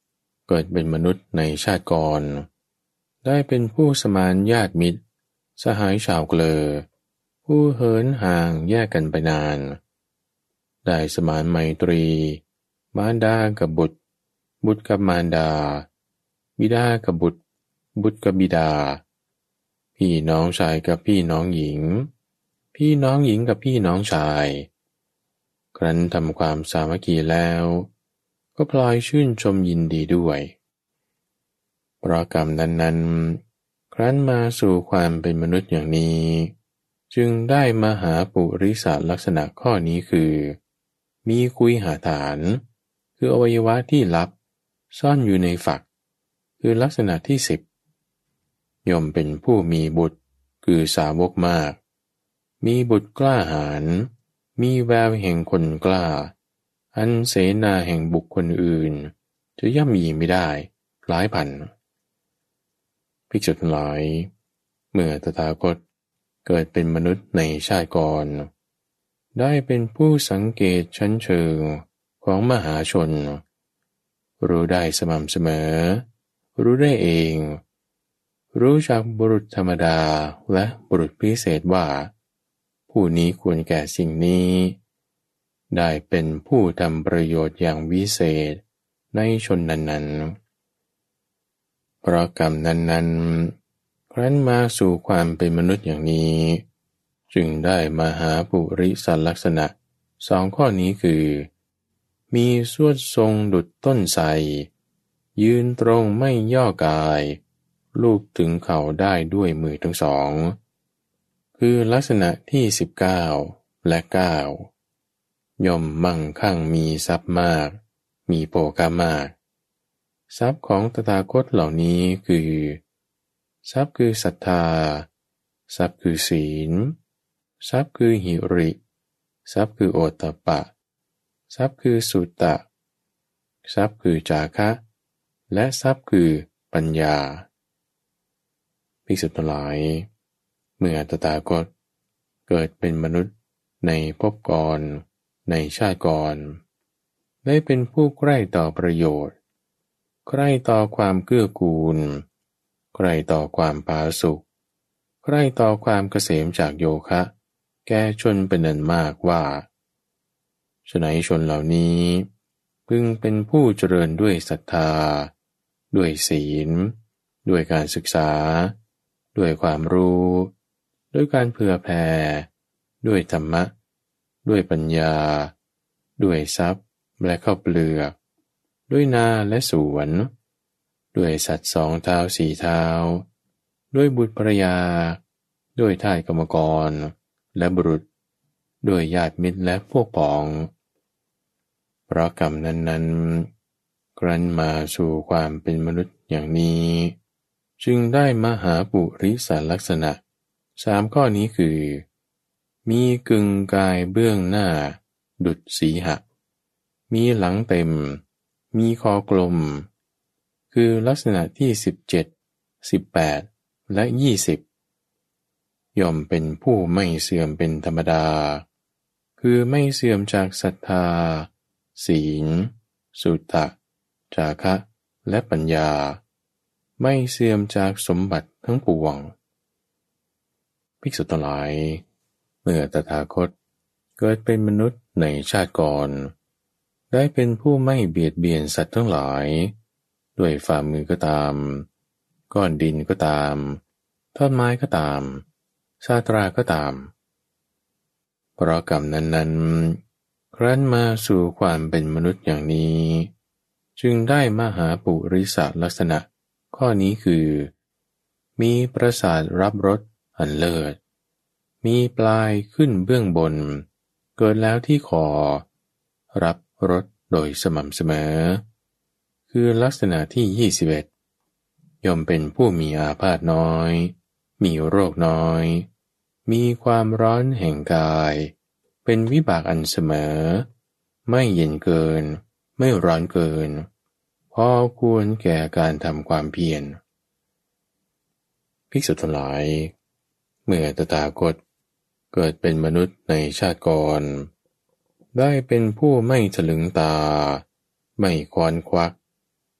เกิดเป็นมนุษย์ในชาติก่อนได้เป็นผู้สมานญาติมิตรสหายชาวเกลอผู้เหินห่างแยกกันไปนานได้สมานไมตรีมารดากับบุตรบุตรกับมารดาบิดากับบุตรบุตรกับบิดาพี่น้องชายกับพี่น้องหญิงพี่น้องหญิงกับพี่น้องชายครั้นทำความสามัคคีแล้วก็พลอยชื่นชมยินดีด้วยเพราะกรรมนั้นๆครั้นมาสู่ความเป็นมนุษย์อย่างนี้จึงได้มาหาปุริสลักษณะข้อนี้คือมีคุยหาฐานคืออวัยวะที่ลับซ่อนอยู่ในฝักคือลักษณะที่สิบย่อมเป็นผู้มีบุตรคือสาวกมากมีบุตรกล้าหาญมีแววแห่งคนกล้าอันเสนาแห่งบุคคลอื่นจะย่ำยีไม่ได้หลายพันภิกษุทั้งหลายเมื่อตถาคตเกิดเป็นมนุษย์ในชาติก่อนได้เป็นผู้สังเกตชั้นเชิงของมหาชนรู้ได้สม่ำเสมอรู้ได้เองรู้จักบุรุษธรรมดาและบุรุษพิเศษว่าผู้นี้ควรแก่สิ่งนี้ได้เป็นผู้ทำประโยชน์อย่างวิเศษในชนนั้นๆเพราะกรรมนั้นๆครั้นมาสู่ความเป็นมนุษย์อย่างนี้จึงได้มาหาปุริสลักษณะสองข้อนี้คือมีสวดทรงดุจต้นไทรยืนตรงไม่ย่อกายลูบถึงเข่าได้ด้วยมือทั้งสองคือลักษณะที่สิบเก้าและเก้าย่อมมั่งคั่งมีทรัพย์มากมีโภคามากทรัพย์ของตถาคตเหล่านี้คือทรัพย์คือศรัทธาทรัพย์คือศีลทรัพย์คือหิริทรัพย์คือโอตตัปปะทรัพย์คือสุตตะทรัพย์คือจาคะและทรัพย์คือปัญญาภิกษุทั้งหลายเมื่อตถาคตเกิดเป็นมนุษย์ในภพก่อนในชาติก่อนได้เป็นผู้ใกล้ต่อประโยชน์ใกล้ต่อความเกื้อกูลใกล้ต่อความผาสุกใกล้ต่อความเกษมจากโยคะแก่ชนเป็นอันมากว่าฉะนั้นชนเหล่านี้พึงเป็นผู้เจริญด้วยศรัทธาด้วยศีลด้วยการศึกษาด้วยความรู้ด้วยการเผื่อแผ่ด้วยธรรมะด้วยปัญญาด้วยทรัพย์และข้าวเปลือกด้วยนาและสวนด้วยสัตว์สองเท้าสี่เท้าด้วยบุตรภรยาด้วยทาสกรรมกรและบุรุษด้วยญาติมิตรและพวกพ้องเพราะกรรมนั้นๆครั้นมาสู่ความเป็นมนุษย์อย่างนี้จึงได้มาหาปุริสลักษณะสามข้อนี้คือมีกึ่งกายเบื้องหน้าดุจสีหะมีหลังเต็มมีคอกลมคือลักษณะที่สิบเจ็ด สิบแปดและยี่สิบย่อมเป็นผู้ไม่เสื่อมเป็นธรรมดาคือไม่เสื่อมจากศรัทธาศีลสุตตะจาคะและปัญญาไม่เสื่อมจากสมบัติทั้งปวงภิกษุทั้งหลายเมื่อตถาคตเกิดเป็นมนุษย์ในชาติก่อนได้เป็นผู้ไม่เบียดเบียนสัตว์ทั้งหลายด้วยฝ่ามือก็ตามก้อนดินก็ตามท่อนไม้ก็ตามชาตราก็ตามเพราะกรรมนั้นๆครั้นมาสู่ความเป็นมนุษย์อย่างนี้จึงได้มาหาปุริสลักษณะข้อนี้คือมีประสาทรับรสอันเลิศมีปลายขึ้นเบื้องบนเกิดแล้วที่คอรับรสโดยสม่ำเสมอคือลักษณะที่ยี่สิบเอ็ดย่อมเป็นผู้มีอาพาธน้อยมีโรคน้อยมีความร้อนแห่งกายเป็นวิบากอันเสมอไม่เย็นเกินไม่ร้อนเกินพอควรแก่การทำความเพียรภิกษุทั้งหลายเมื่อตถาคตเกิดเป็นมนุษย์ในชาติก่อนได้เป็นผู้ไม่ถลึงตาไม่ควานควัก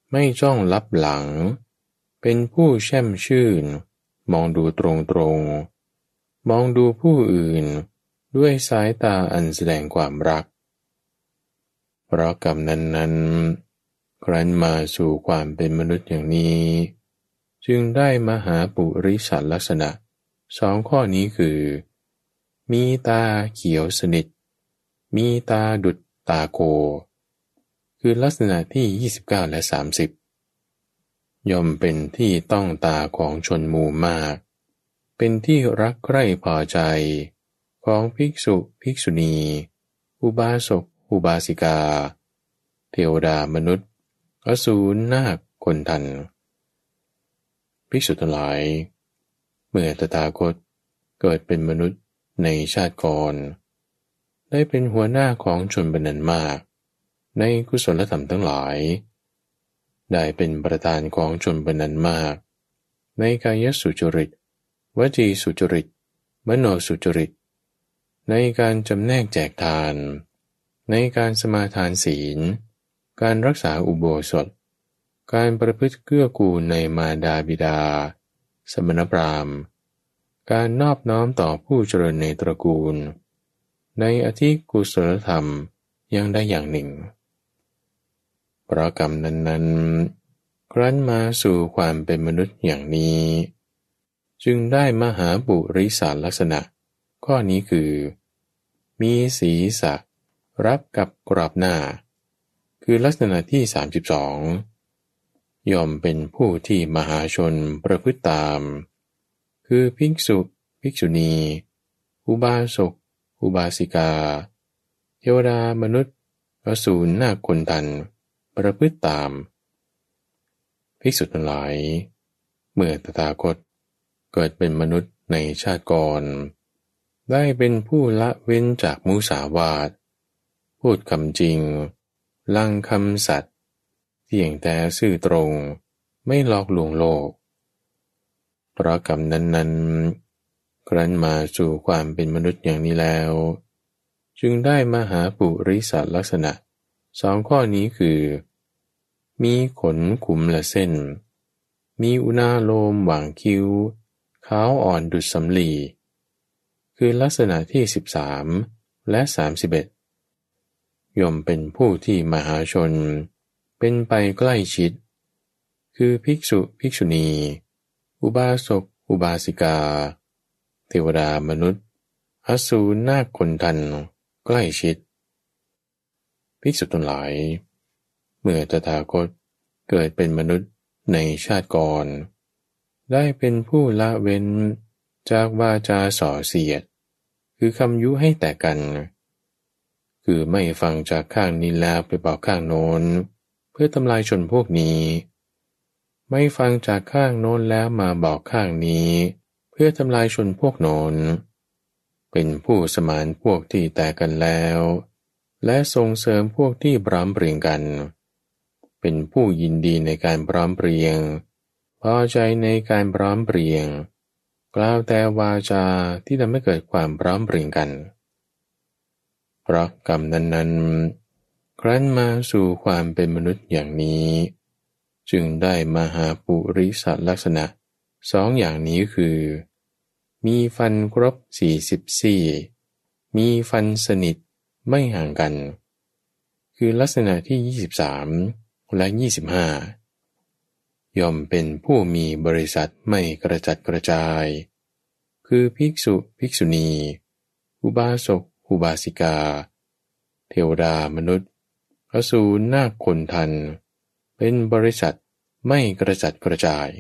ไม่จ้องลับหลังเป็นผู้แช่มชื่นมองดูตรงๆมองดูผู้อื่นด้วยสายตาอันแสดงความรักเพราะกรรมนั้นๆครั้นมาสู่ความเป็นมนุษย์อย่างนี้จึงได้มหาปุริสลักษณะสองข้อนี้คือมีตาเขียวสนิทมีตาดุจตาโกคือลักษณะที่ยี่สิบเก้าและสามสิบย่อมเป็นที่ต้องตาของชนหมู่มากเป็นที่รักใคร่พอใจของภิกษุภิกษุณีอุบาสกอุบาสิกาเทวดามนุษย์อสูรนาคคนทันภิกษุทั้งหลายเมื่อตถาคตเกิดเป็นมนุษย์ในชาติก่อนได้เป็นหัวหน้าของชนบรรณมากในกุศลธรรมทั้งหลายได้เป็นประธานของชนบรรณมากในกายสุจริตวจีสุจริตมโนสุจริตในการจำแนกแจกทานในการสมาทานศีลการรักษาอุโบสถการประพฤติเกื้อกูลในมารดาบิดาสมณพราหมณ์การนอบน้อมต่อผู้เจริญในตระกูลในอธิกุศลธรรมยังได้อย่างหนึ่งเพราะกรรมนั้นๆครั้นมาสู่ความเป็นมนุษย์อย่างนี้จึงได้มหาปุริสลักษณะข้อนี้คือมีศีรษะรับกับกรอบหน้าคือลักษณะที่สามสิบสองย่อมเป็นผู้ที่มหาชนประพฤติตามคือภิกษุภิกษุณีอุบาสกอุบาสิกาเทวดามนุษย์อสูรนาคคนทันประพฤติตามภิกษุทั้งหลายเมื่อตถาคตเกิดเป็นมนุษย์ในชาติก่อนได้เป็นผู้ละเว้นจากมุสาวาทพูดคำจริงลังคำสัตย์เที่ยงแต่ซื่อตรงไม่หลอกลวงโลกเพราะกรรมนั้นๆครั้นมาสู่ความเป็นมนุษย์อย่างนี้แล้วจึงได้มหาปุริสลักษณะสองข้อนี้คือมีขนขุมละเส้นมีอุณาโลมหว่างคิ้วขาวอ่อนดุจสำลีคือลักษณะที่สิบสามและสามสิบเอ็ดย่อมเป็นผู้ที่มหาชนเป็นไปใกล้ชิดคือภิกษุภิกษุณีอุบาสกอุบาสิกาเทวดามนุษย์อสูรนาคคนทันใกล้ชิดภิกษุทั้งหลายเมื่อตถาคตเกิดเป็นมนุษย์ในชาติก่อนได้เป็นผู้ละเว้นจากวาจาส่อเสียดคือคำยุให้แตกกันคือไม่ฟังจากข้างนี้แล้วไปบอกข้างโน้นเพื่อทำลายชนพวกนี้ไม่ฟังจากข้างโน้นแล้วมาบอกข้างนี้เพื่อทำลายชนพวกโน้นเป็นผู้สมานพวกที่แตกกันแล้วและส่งเสริมพวกที่พร้อมเพรียงกันเป็นผู้ยินดีในการพร้อมเพรียงพอใจในการพร้อมเพรียงกล่าวแต่วาจาที่ทำให้เกิดความพร้อมเพรียงกันเพราะกรรมนั้นๆครั้นมาสู่ความเป็นมนุษย์อย่างนี้จึงได้มหาปุริสลักษณะสองอย่างนี้คือมีฟันครบสี่สิบซี่มีฟันสนิทไม่ห่างกันคือลักษณะที่ยี่สิบสามและยี่สิบห้าย่อมเป็นผู้มีบริษัทไม่กระจัดกระจายคือภิกษุภิกษุณีอุบาสกอุบาสิกาเทวดามนุษย์อสูรนาคคนทันเป็นบริษัทไม่กระจัดกระจาย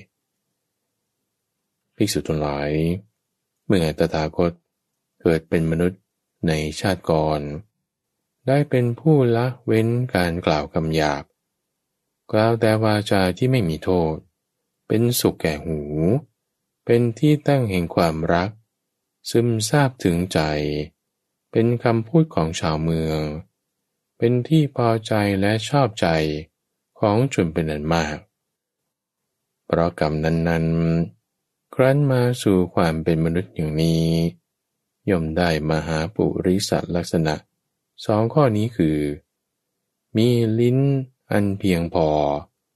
ภิกษุทั้งหลายเมื่อตถาคตเกิดเป็นมนุษย์ในชาติก่อนได้เป็นผู้ละเว้นการกล่าวคำหยาบกล่าวแต่วาจาที่ไม่มีโทษเป็นสุขแก่หูเป็นที่ตั้งแห่งความรักซึมซาบถึงใจเป็นคำพูดของชาวเมืองเป็นที่พอใจและชอบใจของชนเป็นอันมากเพราะกรรมนั้นๆครั้นมาสู่ความเป็นมนุษย์อย่างนี้ย่อมได้มหาปุริสลักษณะสองข้อนี้คือมีลิ้นอันเพียงพอ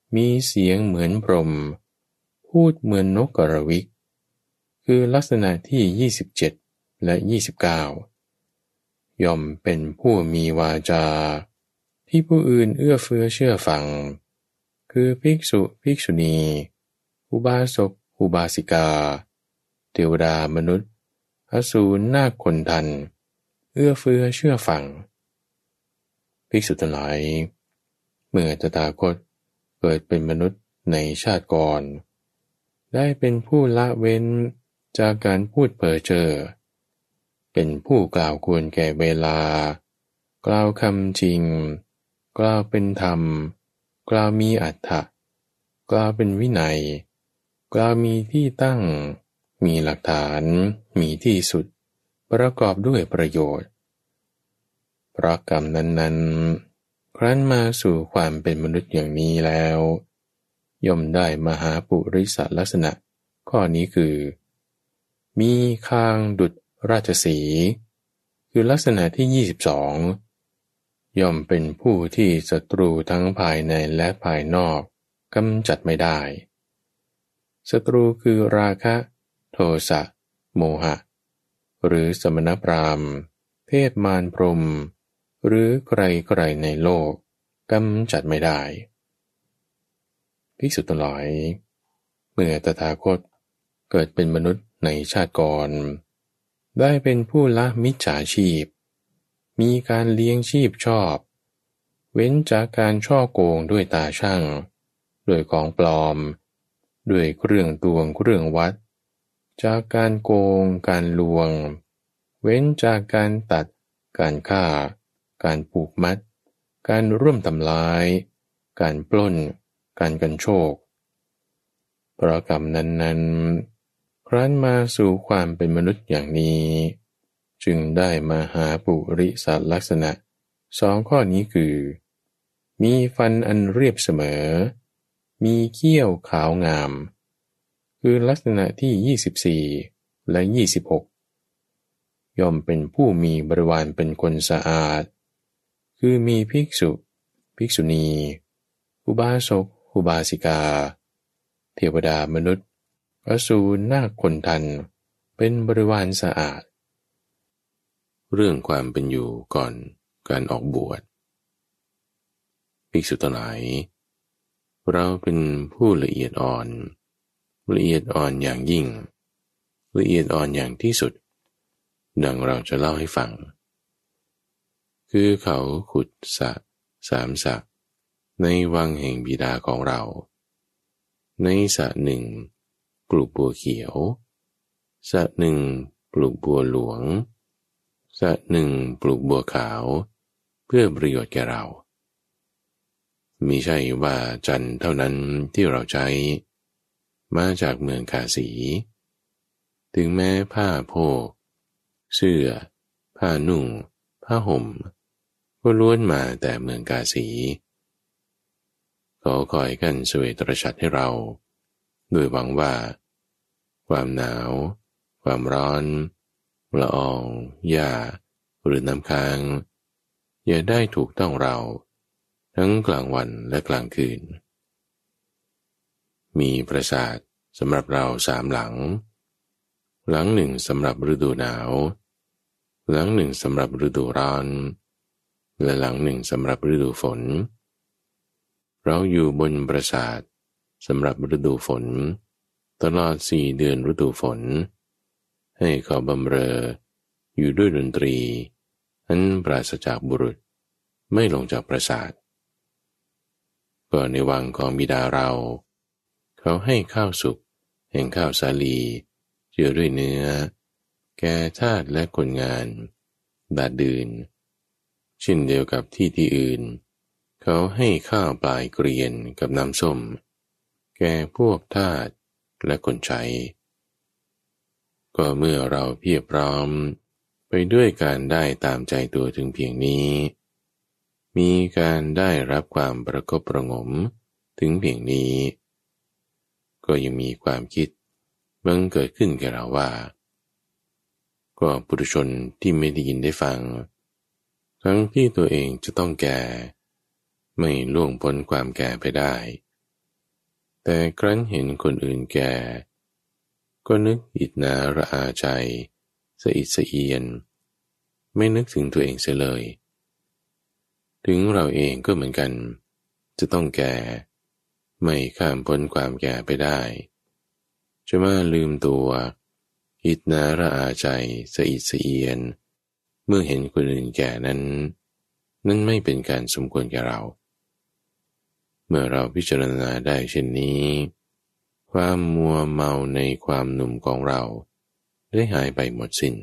มีเสียงเหมือนพรหมพูดเหมือนนกกระวิกคือลักษณะที่ยี่สิบเจ็ดและยี่สิบเก้าย่อมเป็นผู้มีวาจาที่ผู้อื่นเอื้อเฟื้อเชื่อฟังคือภิกษุภิกษุณีอุบาสกอุบาสิกาเทวดามนุษย์อสูรนาคคนทันเอื้อเฟื้อเชื่อฟังภิกษุทั้งหลายเมื่อตถาคตเกิดเป็นมนุษย์ในชาติก่อนได้เป็นผู้ละเว้นจากการพูดเพ้อเจ้อเป็นผู้กล่าวควรแก่เวลากล่าวคำจริงกล่าวเป็นธรรมกล่าวมีอรรถะกล่าวเป็นวินัยกล่าวมีที่ตั้งมีหลักฐานมีที่สุดประกอบด้วยประโยชน์เพราะกรรมนั้นๆครั้นมาสู่ความเป็นมนุษย์อย่างนี้แล้วย่อมได้มหาปุริสลักษณะข้อนี้คือมีคางดุจราชสีห์คือลักษณะที่ยี่สิบสองย่อมเป็นผู้ที่ศัตรูทั้งภายในและภายนอกกำจัดไม่ได้ศัตรูคือราคะโทสะโมหะหรือสมณพราหมณ์เทพมารพรหมหรือใครๆในโลกกำจัดไม่ได้ภิกษุทั้งหลายเมื่อตถาคตเกิดเป็นมนุษย์ในชาติก่อนได้เป็นผู้ละมิจฉาชีพมีการเลี้ยงชีพชอบเว้นจากการช่อโกงด้วยตาช่างด้วยของปลอมด้วยเครื่องตวงเครื่องวัดจากการโกงการลวงเว้นจากการตัดการฆ่าการผูกมัดการร่วมทำลายการปล้นการกันโชคเพราะกรรมนั้นๆครั้นมาสู่ความเป็นมนุษย์อย่างนี้จึงได้มาหาปุริสลักษณะสองข้อนี้คือมีฟันอันเรียบเสมอมีเขี้ยวขาวงามคือลักษณะที่ยี่สิบสี่และยี่สิบหกย่อมเป็นผู้มีบริวารเป็นคนสะอาดคือมีภิกษุภิกษุณีอุบาสกอุบาสิกาเทวดามนุษย์อสูรนาคคนทันเป็นบริวารสะอาดเรื่องความเป็นอยู่ก่อนการออกบวชภิกษุทั้งหลายเราเป็นผู้ละเอียดอ่อนละเอียดอ่อนอย่างยิ่งละเอียดอ่อนอย่างที่สุดดังเราจะเล่าให้ฟังคือเขาขุดสระสามสระในวังแห่งบิดาของเราในสระหนึ่งปลูกบัวเขียวสระหนึ่งปลูกบัวหลวงสระหนึ่งปลูกบัวขาวเพื่อประโยชน์แก่เรามิใช่ว่าจันทร์เท่านั้นที่เราใช้มาจากเมืองกาสีถึงแม้ผ้าโพกเสื้อผ้านุ่งผ้าห่มก็ล้วนมาแต่เมืองกาสีเขาคอยกันเสวยตรชัดให้เราโดยหวังว่าความหนาวความร้อนละอองหญ้าหรือน้ำค้างอย่าได้ถูกต้องเราทั้งกลางวันและกลางคืนมีปราสาทสำหรับเราสามหลังหลังหนึ่งสำหรับฤดูหนาวหลังหนึ่งสำหรับฤดูร้อนและหลังหนึ่งสำหรับฤดูฝนเราอยู่บนปราสาทสำหรับฤดูฝนตลอดสี่เดือนฤดูฝนให้เขาบำเรออยู่ด้วยดนตรีอันปราศจากบุรุษไม่ลงจากปราสาทก็ในวังของบิดาเราเขาให้ข้าวสุกแห่งข้าวสาลีเจือด้วยเนื้อแก่ทาสและคนงานดาดดื่นเช่นเดียวกับที่ที่อื่นเขาให้ข้าวปลายเกรียนกับน้ำส้มแก่พวกทาสและคนใช้ก็เมื่อเราเพียบพร้อมไปด้วยการได้ตามใจตัวถึงเพียงนี้มีการได้รับความประคบประหงมถึงเพียงนี้ก็ยังมีความคิดบังเกิดขึ้นแก่เราว่าก็ปุถุชนที่ไม่ได้ยินได้ฟังทั้งที่ตัวเองจะต้องแก่ไม่ล่วงพ้นความแก่ไปได้แต่ครั้นเห็นคนอื่นแก่ก็นึกอิจนาระอาใจสะอิดสะเอียนไม่นึกถึงตัวเองเสียเลยถึงเราเองก็เหมือนกันจะต้องแก่ไม่ข้ามพ้นความแก่ไปได้จะมาลืมตัวอิจนาระอาใจสะอิดสะเอียนเมื่อเห็นคนอื่นแก่นั้นนั่นไม่เป็นการสมควรแก่เราเมื่อเราพิจารณาได้เช่นนี้ความมัวเมาในความหนุ่มของเราได้หายไปหมดสิน้น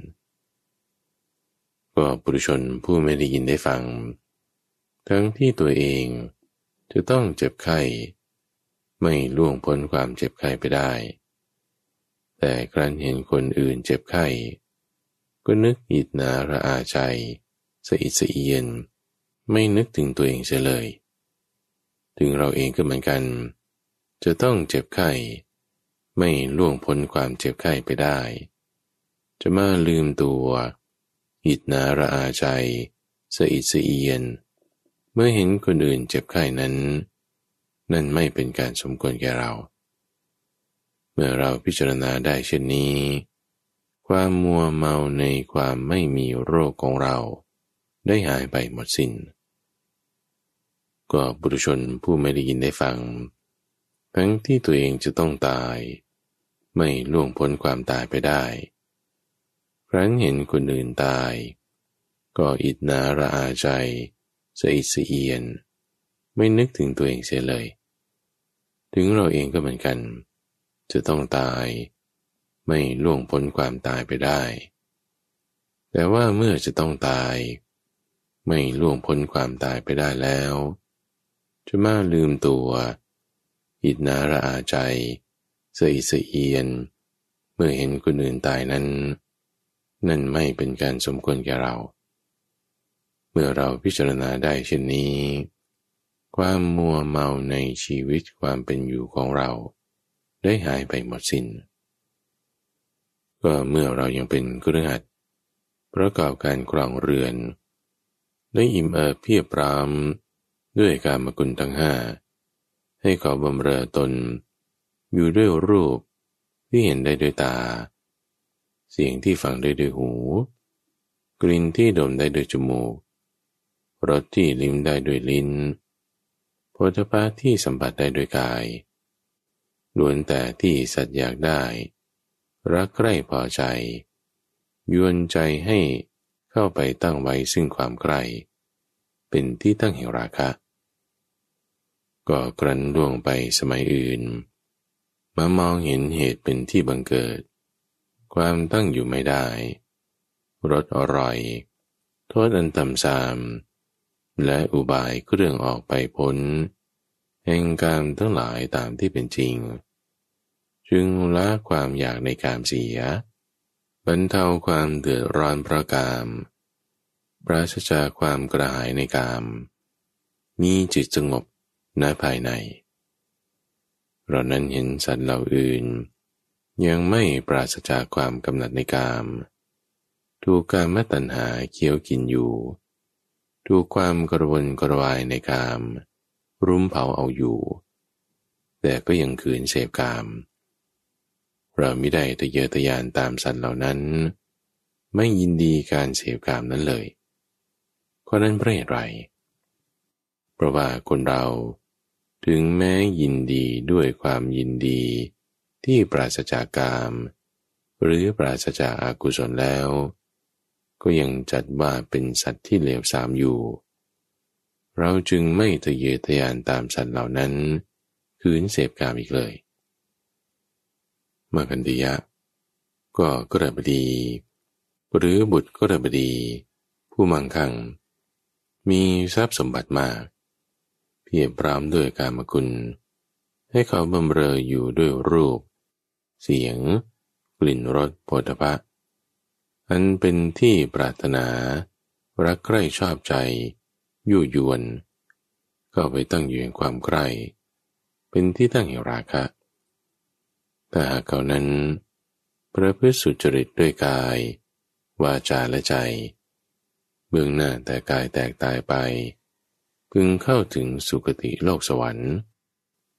ก็ปุถุชนผู้ไม่ได้ยินได้ฟังทั้งที่ตัวเองจะต้องเจ็บไข้ไม่ล่วงพ้นความเจ็บไข้ไปได้แต่ครั้นเห็นคนอื่นเจ็บไข้ก็นึกอิจนาระอาใจสะอิดสะเอียนไม่นึกถึงตัวเองเสียเลยถึงเราเองก็เหมือนกันจะต้องเจ็บไข้ไม่ล่วงพ้นความเจ็บไข้ไปได้จะมาลืมตัวอิจนาระอาใจสะอิดสะเอียนเมื่อเห็นคนอื่นเจ็บไข้นั้นนั่นไม่เป็นการสมควรแก่เราเมื่อเราพิจารณาได้เช่นนี้ความมัวเมาในความไม่มีโรคของเราได้หายไปหมดสิ้นก็บุรุชนผู้ไม่ได้ยินได้ฟังทั้งที่ตัวเองจะต้องตายไม่ล่วงพ้นความตายไปได้ครั้นเห็นคนอื่นตายก็อิจนาระอาใจสะอิดสะเอียนไม่นึกถึงตัวเองเสียเลยถึงเราเองก็เหมือนกันจะต้องตายไม่ล่วงพ้นความตายไปได้แต่ว่าเมื่อจะต้องตายไม่ล่วงพ้นความตายไปได้แล้วจะมาลืมตัวอิจนาระอาใจสะอิดสะเอียนเมื่อเห็นคนอื่นตายนั้นนั่นไม่เป็นการสมควรแก่เราเมื่อเราพิจารณาได้เช่นนี้ความมัวเมาในชีวิตความเป็นอยู่ของเราได้หายไปหมดสิ้นก็เมื่อเรายังเป็นคฤหัสถ์ประกอบการครองเรือนได้อิ่มเอิบเพียบพร้อมด้วยกามกุลทั้งห้าให้ขอบำเรอตนอยู่ด้วยรูปที่เห็นได้ด้วยตาเสียงที่ฟังได้ด้วยหูกลิ่นที่ดมได้ด้วยจมูกรสที่ลิ้มได้ด้วยลิ้นโผฏฐัพพะที่สัมผัสได้ด้วยกายล้วนแต่ที่สัตว์อยากได้รักใคร่พอใจยวนใจให้เข้าไปตั้งไว้ซึ่งความใคร่เป็นที่ตั้งแห่งราคะก็กรันล่วงไปสมัยอื่นมามองเห็นเหตุเป็นที่บังเกิดความตั้งอยู่ไม่ได้รสอร่อยโทษอันต่ำทรามและอุบายเครื่องออกไปพ้นแห่งกามทั้งหลายตามที่เป็นจริงจึงละความอยากในกามเสียบรรเทาความเดือดร้อนเพราะกามปราศจากความกระหายในกามมีจิตสงบณภายในเรานั้นเห็นสัตว์เหล่าอื่นยังไม่ปราศจากความกำหนัดในกามถูกกามตัณหาเคี้ยวกินอยู่ถูกความกระวนกระวายในกามรุมเผาเอาอยู่แต่ก็ยังขืนเสพกามเรามิได้ทะเยอทะยานตามสัตว์เหล่านั้นไม่ยินดีการเสพกามนั้นเลยข้อนั้นเพราะเหตุไรเพราะว่าคนเราถึงแม้ยินดีด้วยความยินดีที่ปราศจากกามหรือปราศจากอกุศลแล้วก็ยังจัดว่าเป็นสัตว์ที่เลวทรามอยู่เราจึงไม่ทะเยอทะยานตามสัตว์เหล่านั้นขืนเสพกามอีกเลยมกันติยะก็กฤบดีหรือบุตรกฤบดีผู้มั่งคั่งมีทรัพย์สมบัติมากเพียบพร้อมด้วยกามคุณให้เขาบำเรออยู่ด้วยรูปเสียงกลิ่นรสโผฏฐัพพะอันเป็นที่ปรารถนารักใคร่ชอบใจยั่วยวนก็ไปตั้งอยู่ในความใคร่เป็นที่ตั้งแห่งราคะแต่หากเขานั้นประพฤติสุจริตด้วยกายวาจาและใจเบื้องหน้าแต่กายแตกตายไปพึงเข้าถึงสุคติโลกสวรรค์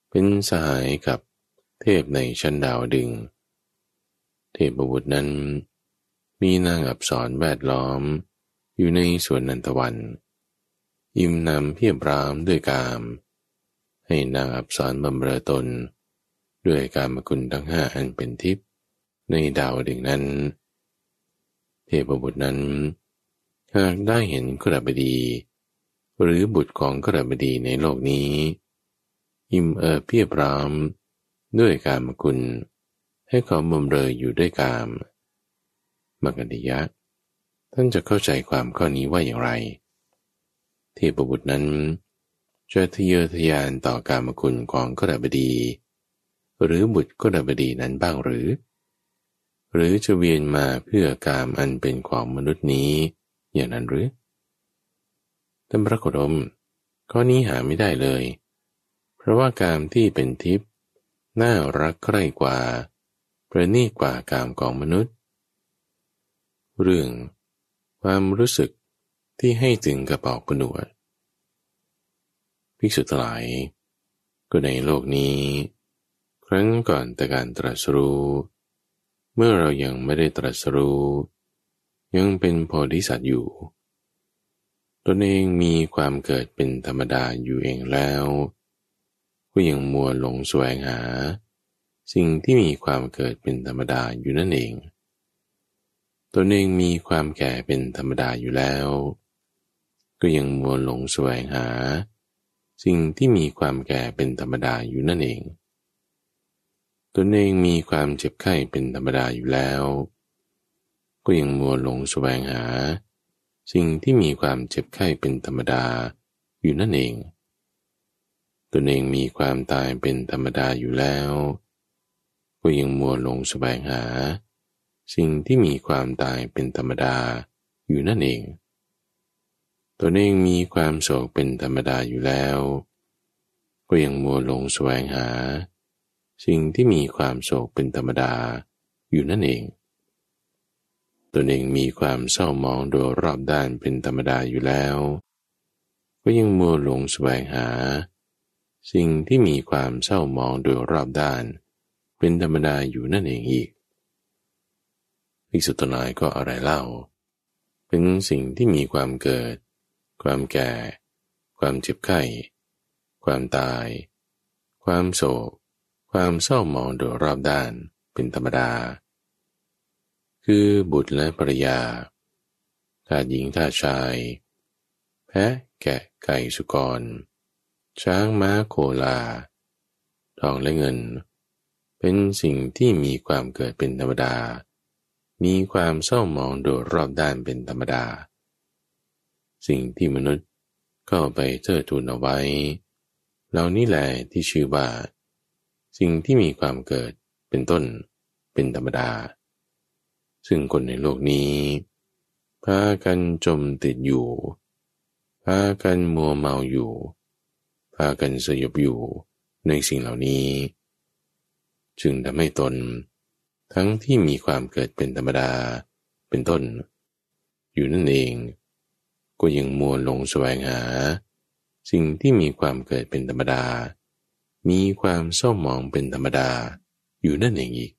เป็นสหายกับเทพในชั้นดาวดึงส์เทพบุตรนั้นมีนางอัปสรแวดล้อมอยู่ในสวนนันทวันอิ่มหนำเพียบพร้อมด้วยกามให้นางอัปสรบำเรอตนด้วยกามคุณทั้งห้าอันเป็นทิพย์ในดาวดึงส์นั้นเทพบุตรนั้นหากได้เห็นขรบดีหรือบุตรของขรบดีในโลกนี้อิ่มเอิบเพียบพร้อมด้วยกามคุณให้เขาบำเรออยู่ด้วยกามมกดิยะท่านจะเข้าใจความข้อนี้ว่าอย่างไรเทพบุตรนั้นจะทะเยอทะยานต่อกามคุณของขรบดีหรือบุตรขรบดีนั้นบ้างหรือหรือจะเวียนมาเพื่อกามอันเป็นของมนุษย์นี้อย่างนั้นหรือท่านพระโคดมข้อนี้หาไม่ได้เลยเพราะว่ากามที่เป็นทิพย์น่ารักใคร่กว่าประณีตกว่ากามของมนุษย์เรื่องความรู้สึกที่ให้ถึงกระเป๋าผนวดภิกษุทั้งหลายก็ในโลกนี้ครั้งก่อนแต่การตรัสรู้เมื่อเรายังไม่ได้ตรัสรู้ยังเป็นโพธิสัตว์อยู่ตนเองมีความเกิดเป็นธรรมดาอยู่เองแล้วก็ยังมัวหลงแสวงหาสิ่งที่มีความเกิดเป็นธรรมดาอยู่นั่นเองตนเองมีความแก่เป็นธรรมดาอยู่แล้วก็ยังมัวหลงแสวงหาสิ่งที่มีความแก่เป็นธรรมดาอยู่นั่นเองตนเองมีความเจ็บไข้เป็นธรรมดาอยู่แล้วก็ยังมัวหลงแสวงหาสิ่งที่มีความเจ็บไข้เป็นธรรมดาอยู่นั่นเองตนเองมีความตายเป็นธรรมดาอยู่แล้วก็ยังมัวหลงแสวงหาสิ่งที่มีความตายเป็นธรรมดาอยู่นั่นเองตนเองมีความโศกเป็นธรรมดาอยู่แล้วก็ยังมัวหลงแสวงหาสิ่งที่มีความโศกเป็นธรรมดาอยู่นั่นเองตนเองมีความเศร้ามองโดยรอบด้านเป็นธรรมดาอยู่แล้วก็ยังมัวหลงแสวงหาสิ่งที่มีความเศร้ามองโดยรอบด้านเป็นธรรมดาอยู่นั่นเองอีกภิกษุทั้งหลายก็อะไรเล่าเป็นสิ่งที่มีความเกิดความแก่ความเจ็บไข้ความตายความโศกความเศร้ามองโดยรอบด้านเป็นธรรมดาคือบุตรและภรรยาทาสหญิงทาสชายแพะแกะไก่สุกรช้างม้าโคลาทองและเงินเป็นสิ่งที่มีความเกิดเป็นธรรมดามีความเศร้ามองโดยรอบด้านเป็นธรรมดาสิ่งที่มนุษย์เข้าไปเทิดทูนเอาไว้เหล่านี้แหละที่ชื่อว่าสิ่งที่มีความเกิดเป็นต้นเป็นธรรมดาซึ่งคนในโลกนี้พากันจมติดอยู่พากันมัวเมาอยู่พากันสยบอยู่ในสิ่งเหล่านี้จึงทำให้ตนทั้งที่มีความเกิดเป็นธรรมดาเป็นต้นอยู่นั่นเองก็ยังมัวหลงแสวงหาสิ่งที่มีความเกิดเป็นธรรมดามีความเศร้าหมองเป็นธรรมดาอยู่นั่นเองอีก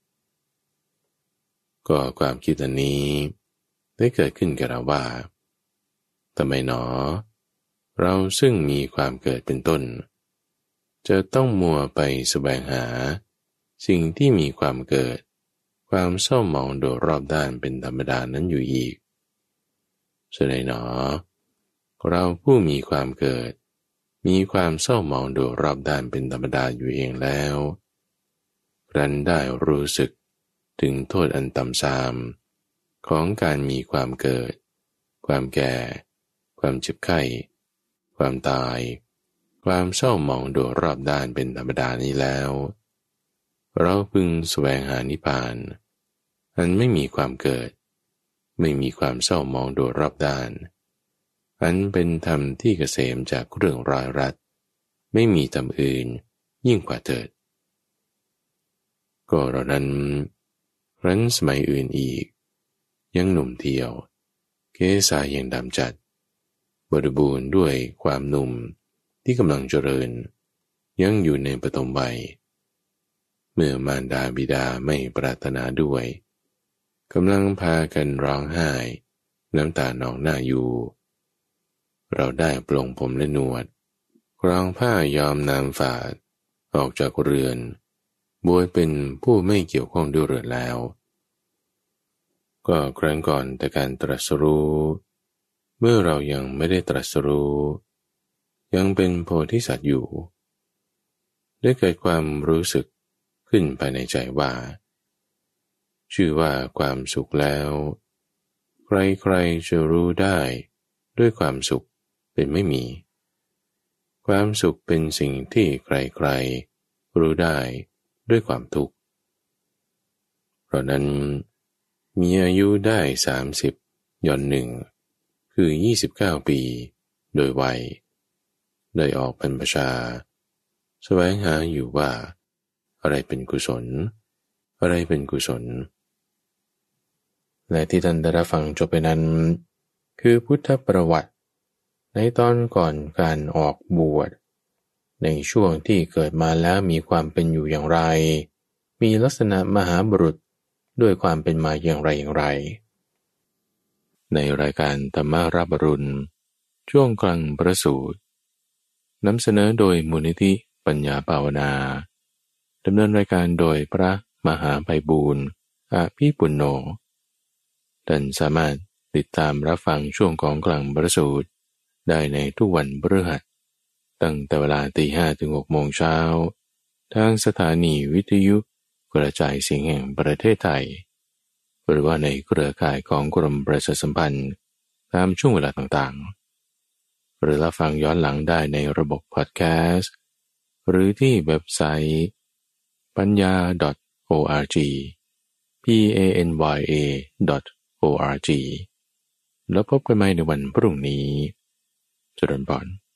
ก็ความคิดอันนี้ได้เกิดขึ้นกับเราว่าทำไมหนอเราซึ่งมีความเกิดเป็นต้นจะต้องมัวไปแสวงหาสิ่งที่มีความเกิดความเศร้าหมองโดยรอบด้านเป็นธรรมดานั้นอยู่อีกฉะนั้นหนอเราผู้มีความเกิดมีความเศร้าหมองโดยรอบด้านเป็นธรรมดาอยู่เองแล้วรันได้รู้สึกถึงโทษอันต่ำทรามของการมีความเกิดความแก่ความเจ็บไข้ความตายความเศร้าหมองโดยรอบด้านเป็นธรรมดานี้แล้วเราพึงแสวงหานิพพานอันไม่มีความเกิดไม่มีความเศร้าหมองโดยรอบด้านอันเป็นธรรมที่เกษมจากเรื่องร้ายรัดไม่มีธรรมอื่นยิ่งกว่าเถิดก็เรานั้นรั้นสมัยอื่นอีกยังหนุ่มเทียวเกศายังดำจัดบริบูรณ์ด้วยความหนุ่มที่กำลังเจริญยังอยู่ในปฐมวัยเมื่อมารดาบิดาไม่ปรารถนาด้วยกำลังพากันร้องไห้น้ำตานองหน้าอยู่เราได้ปลงผมและหนวดกรองผ้ายอมน้ำฝาดออกจากเรือนบวชเป็นผู้ไม่เกี่ยวข้องด้วยเรือนแล้วก็ครั้งก่อนแต่การตรัสรู้เมื่อเรายังไม่ได้ตรัสรู้ยังเป็นโพธิสัตว์อยู่ได้เกิดความรู้สึกขึ้นภายในใจว่าชื่อว่าความสุขแล้วใครๆจะรู้ได้ด้วยความสุขเป็นไม่มีความสุขเป็นสิ่งที่ใครๆรู้ได้ด้วยความทุกข์เพราะนั้นมีอายุได้สามสิบย่อนหนึ่งคือยี่สิบเก้าปีโดยวัยได้ออกบรรพชาแสวงหาอยู่ว่าอะไรเป็นกุศลอะไรเป็นกุศลและที่ท่านได้รับฟังจบไปนั้นคือพุทธประวัติในตอนก่อนการออกบวชในช่วงที่เกิดมาแล้วมีความเป็นอยู่อย่างไรมีลักษณะมหาบุรุษด้วยความเป็นมาอย่างไรอย่างไรในรายการธรรมารับรุณช่วงกลางประสูตินำเสนอโดยมูลนิธิปัญญาภาวนาดำเนินรายการโดยพระมหาไพบูลย์อาภิปุณโญท่านสามารถติดตามรับฟังช่วงของกลางประสูติได้ในทุกวันพฤหัสตั้งแต่เวลาตีห้ถึงหกโมงเช้าทางสถานีวิทยุกระจายเสียงแห่งประเทศไทยหรือว่าในเครือข่ายของกรมประชาสัมพันธ์ตามช่วงเวลาต่างๆหรือรับฟังย้อนหลังได้ในระบบพอดแคสต์หรือที่เว็บไซต์ปัญญา .org p a n y a .org แล้วพบกันใหม่ในวันพรุ่งนี้เจริญพร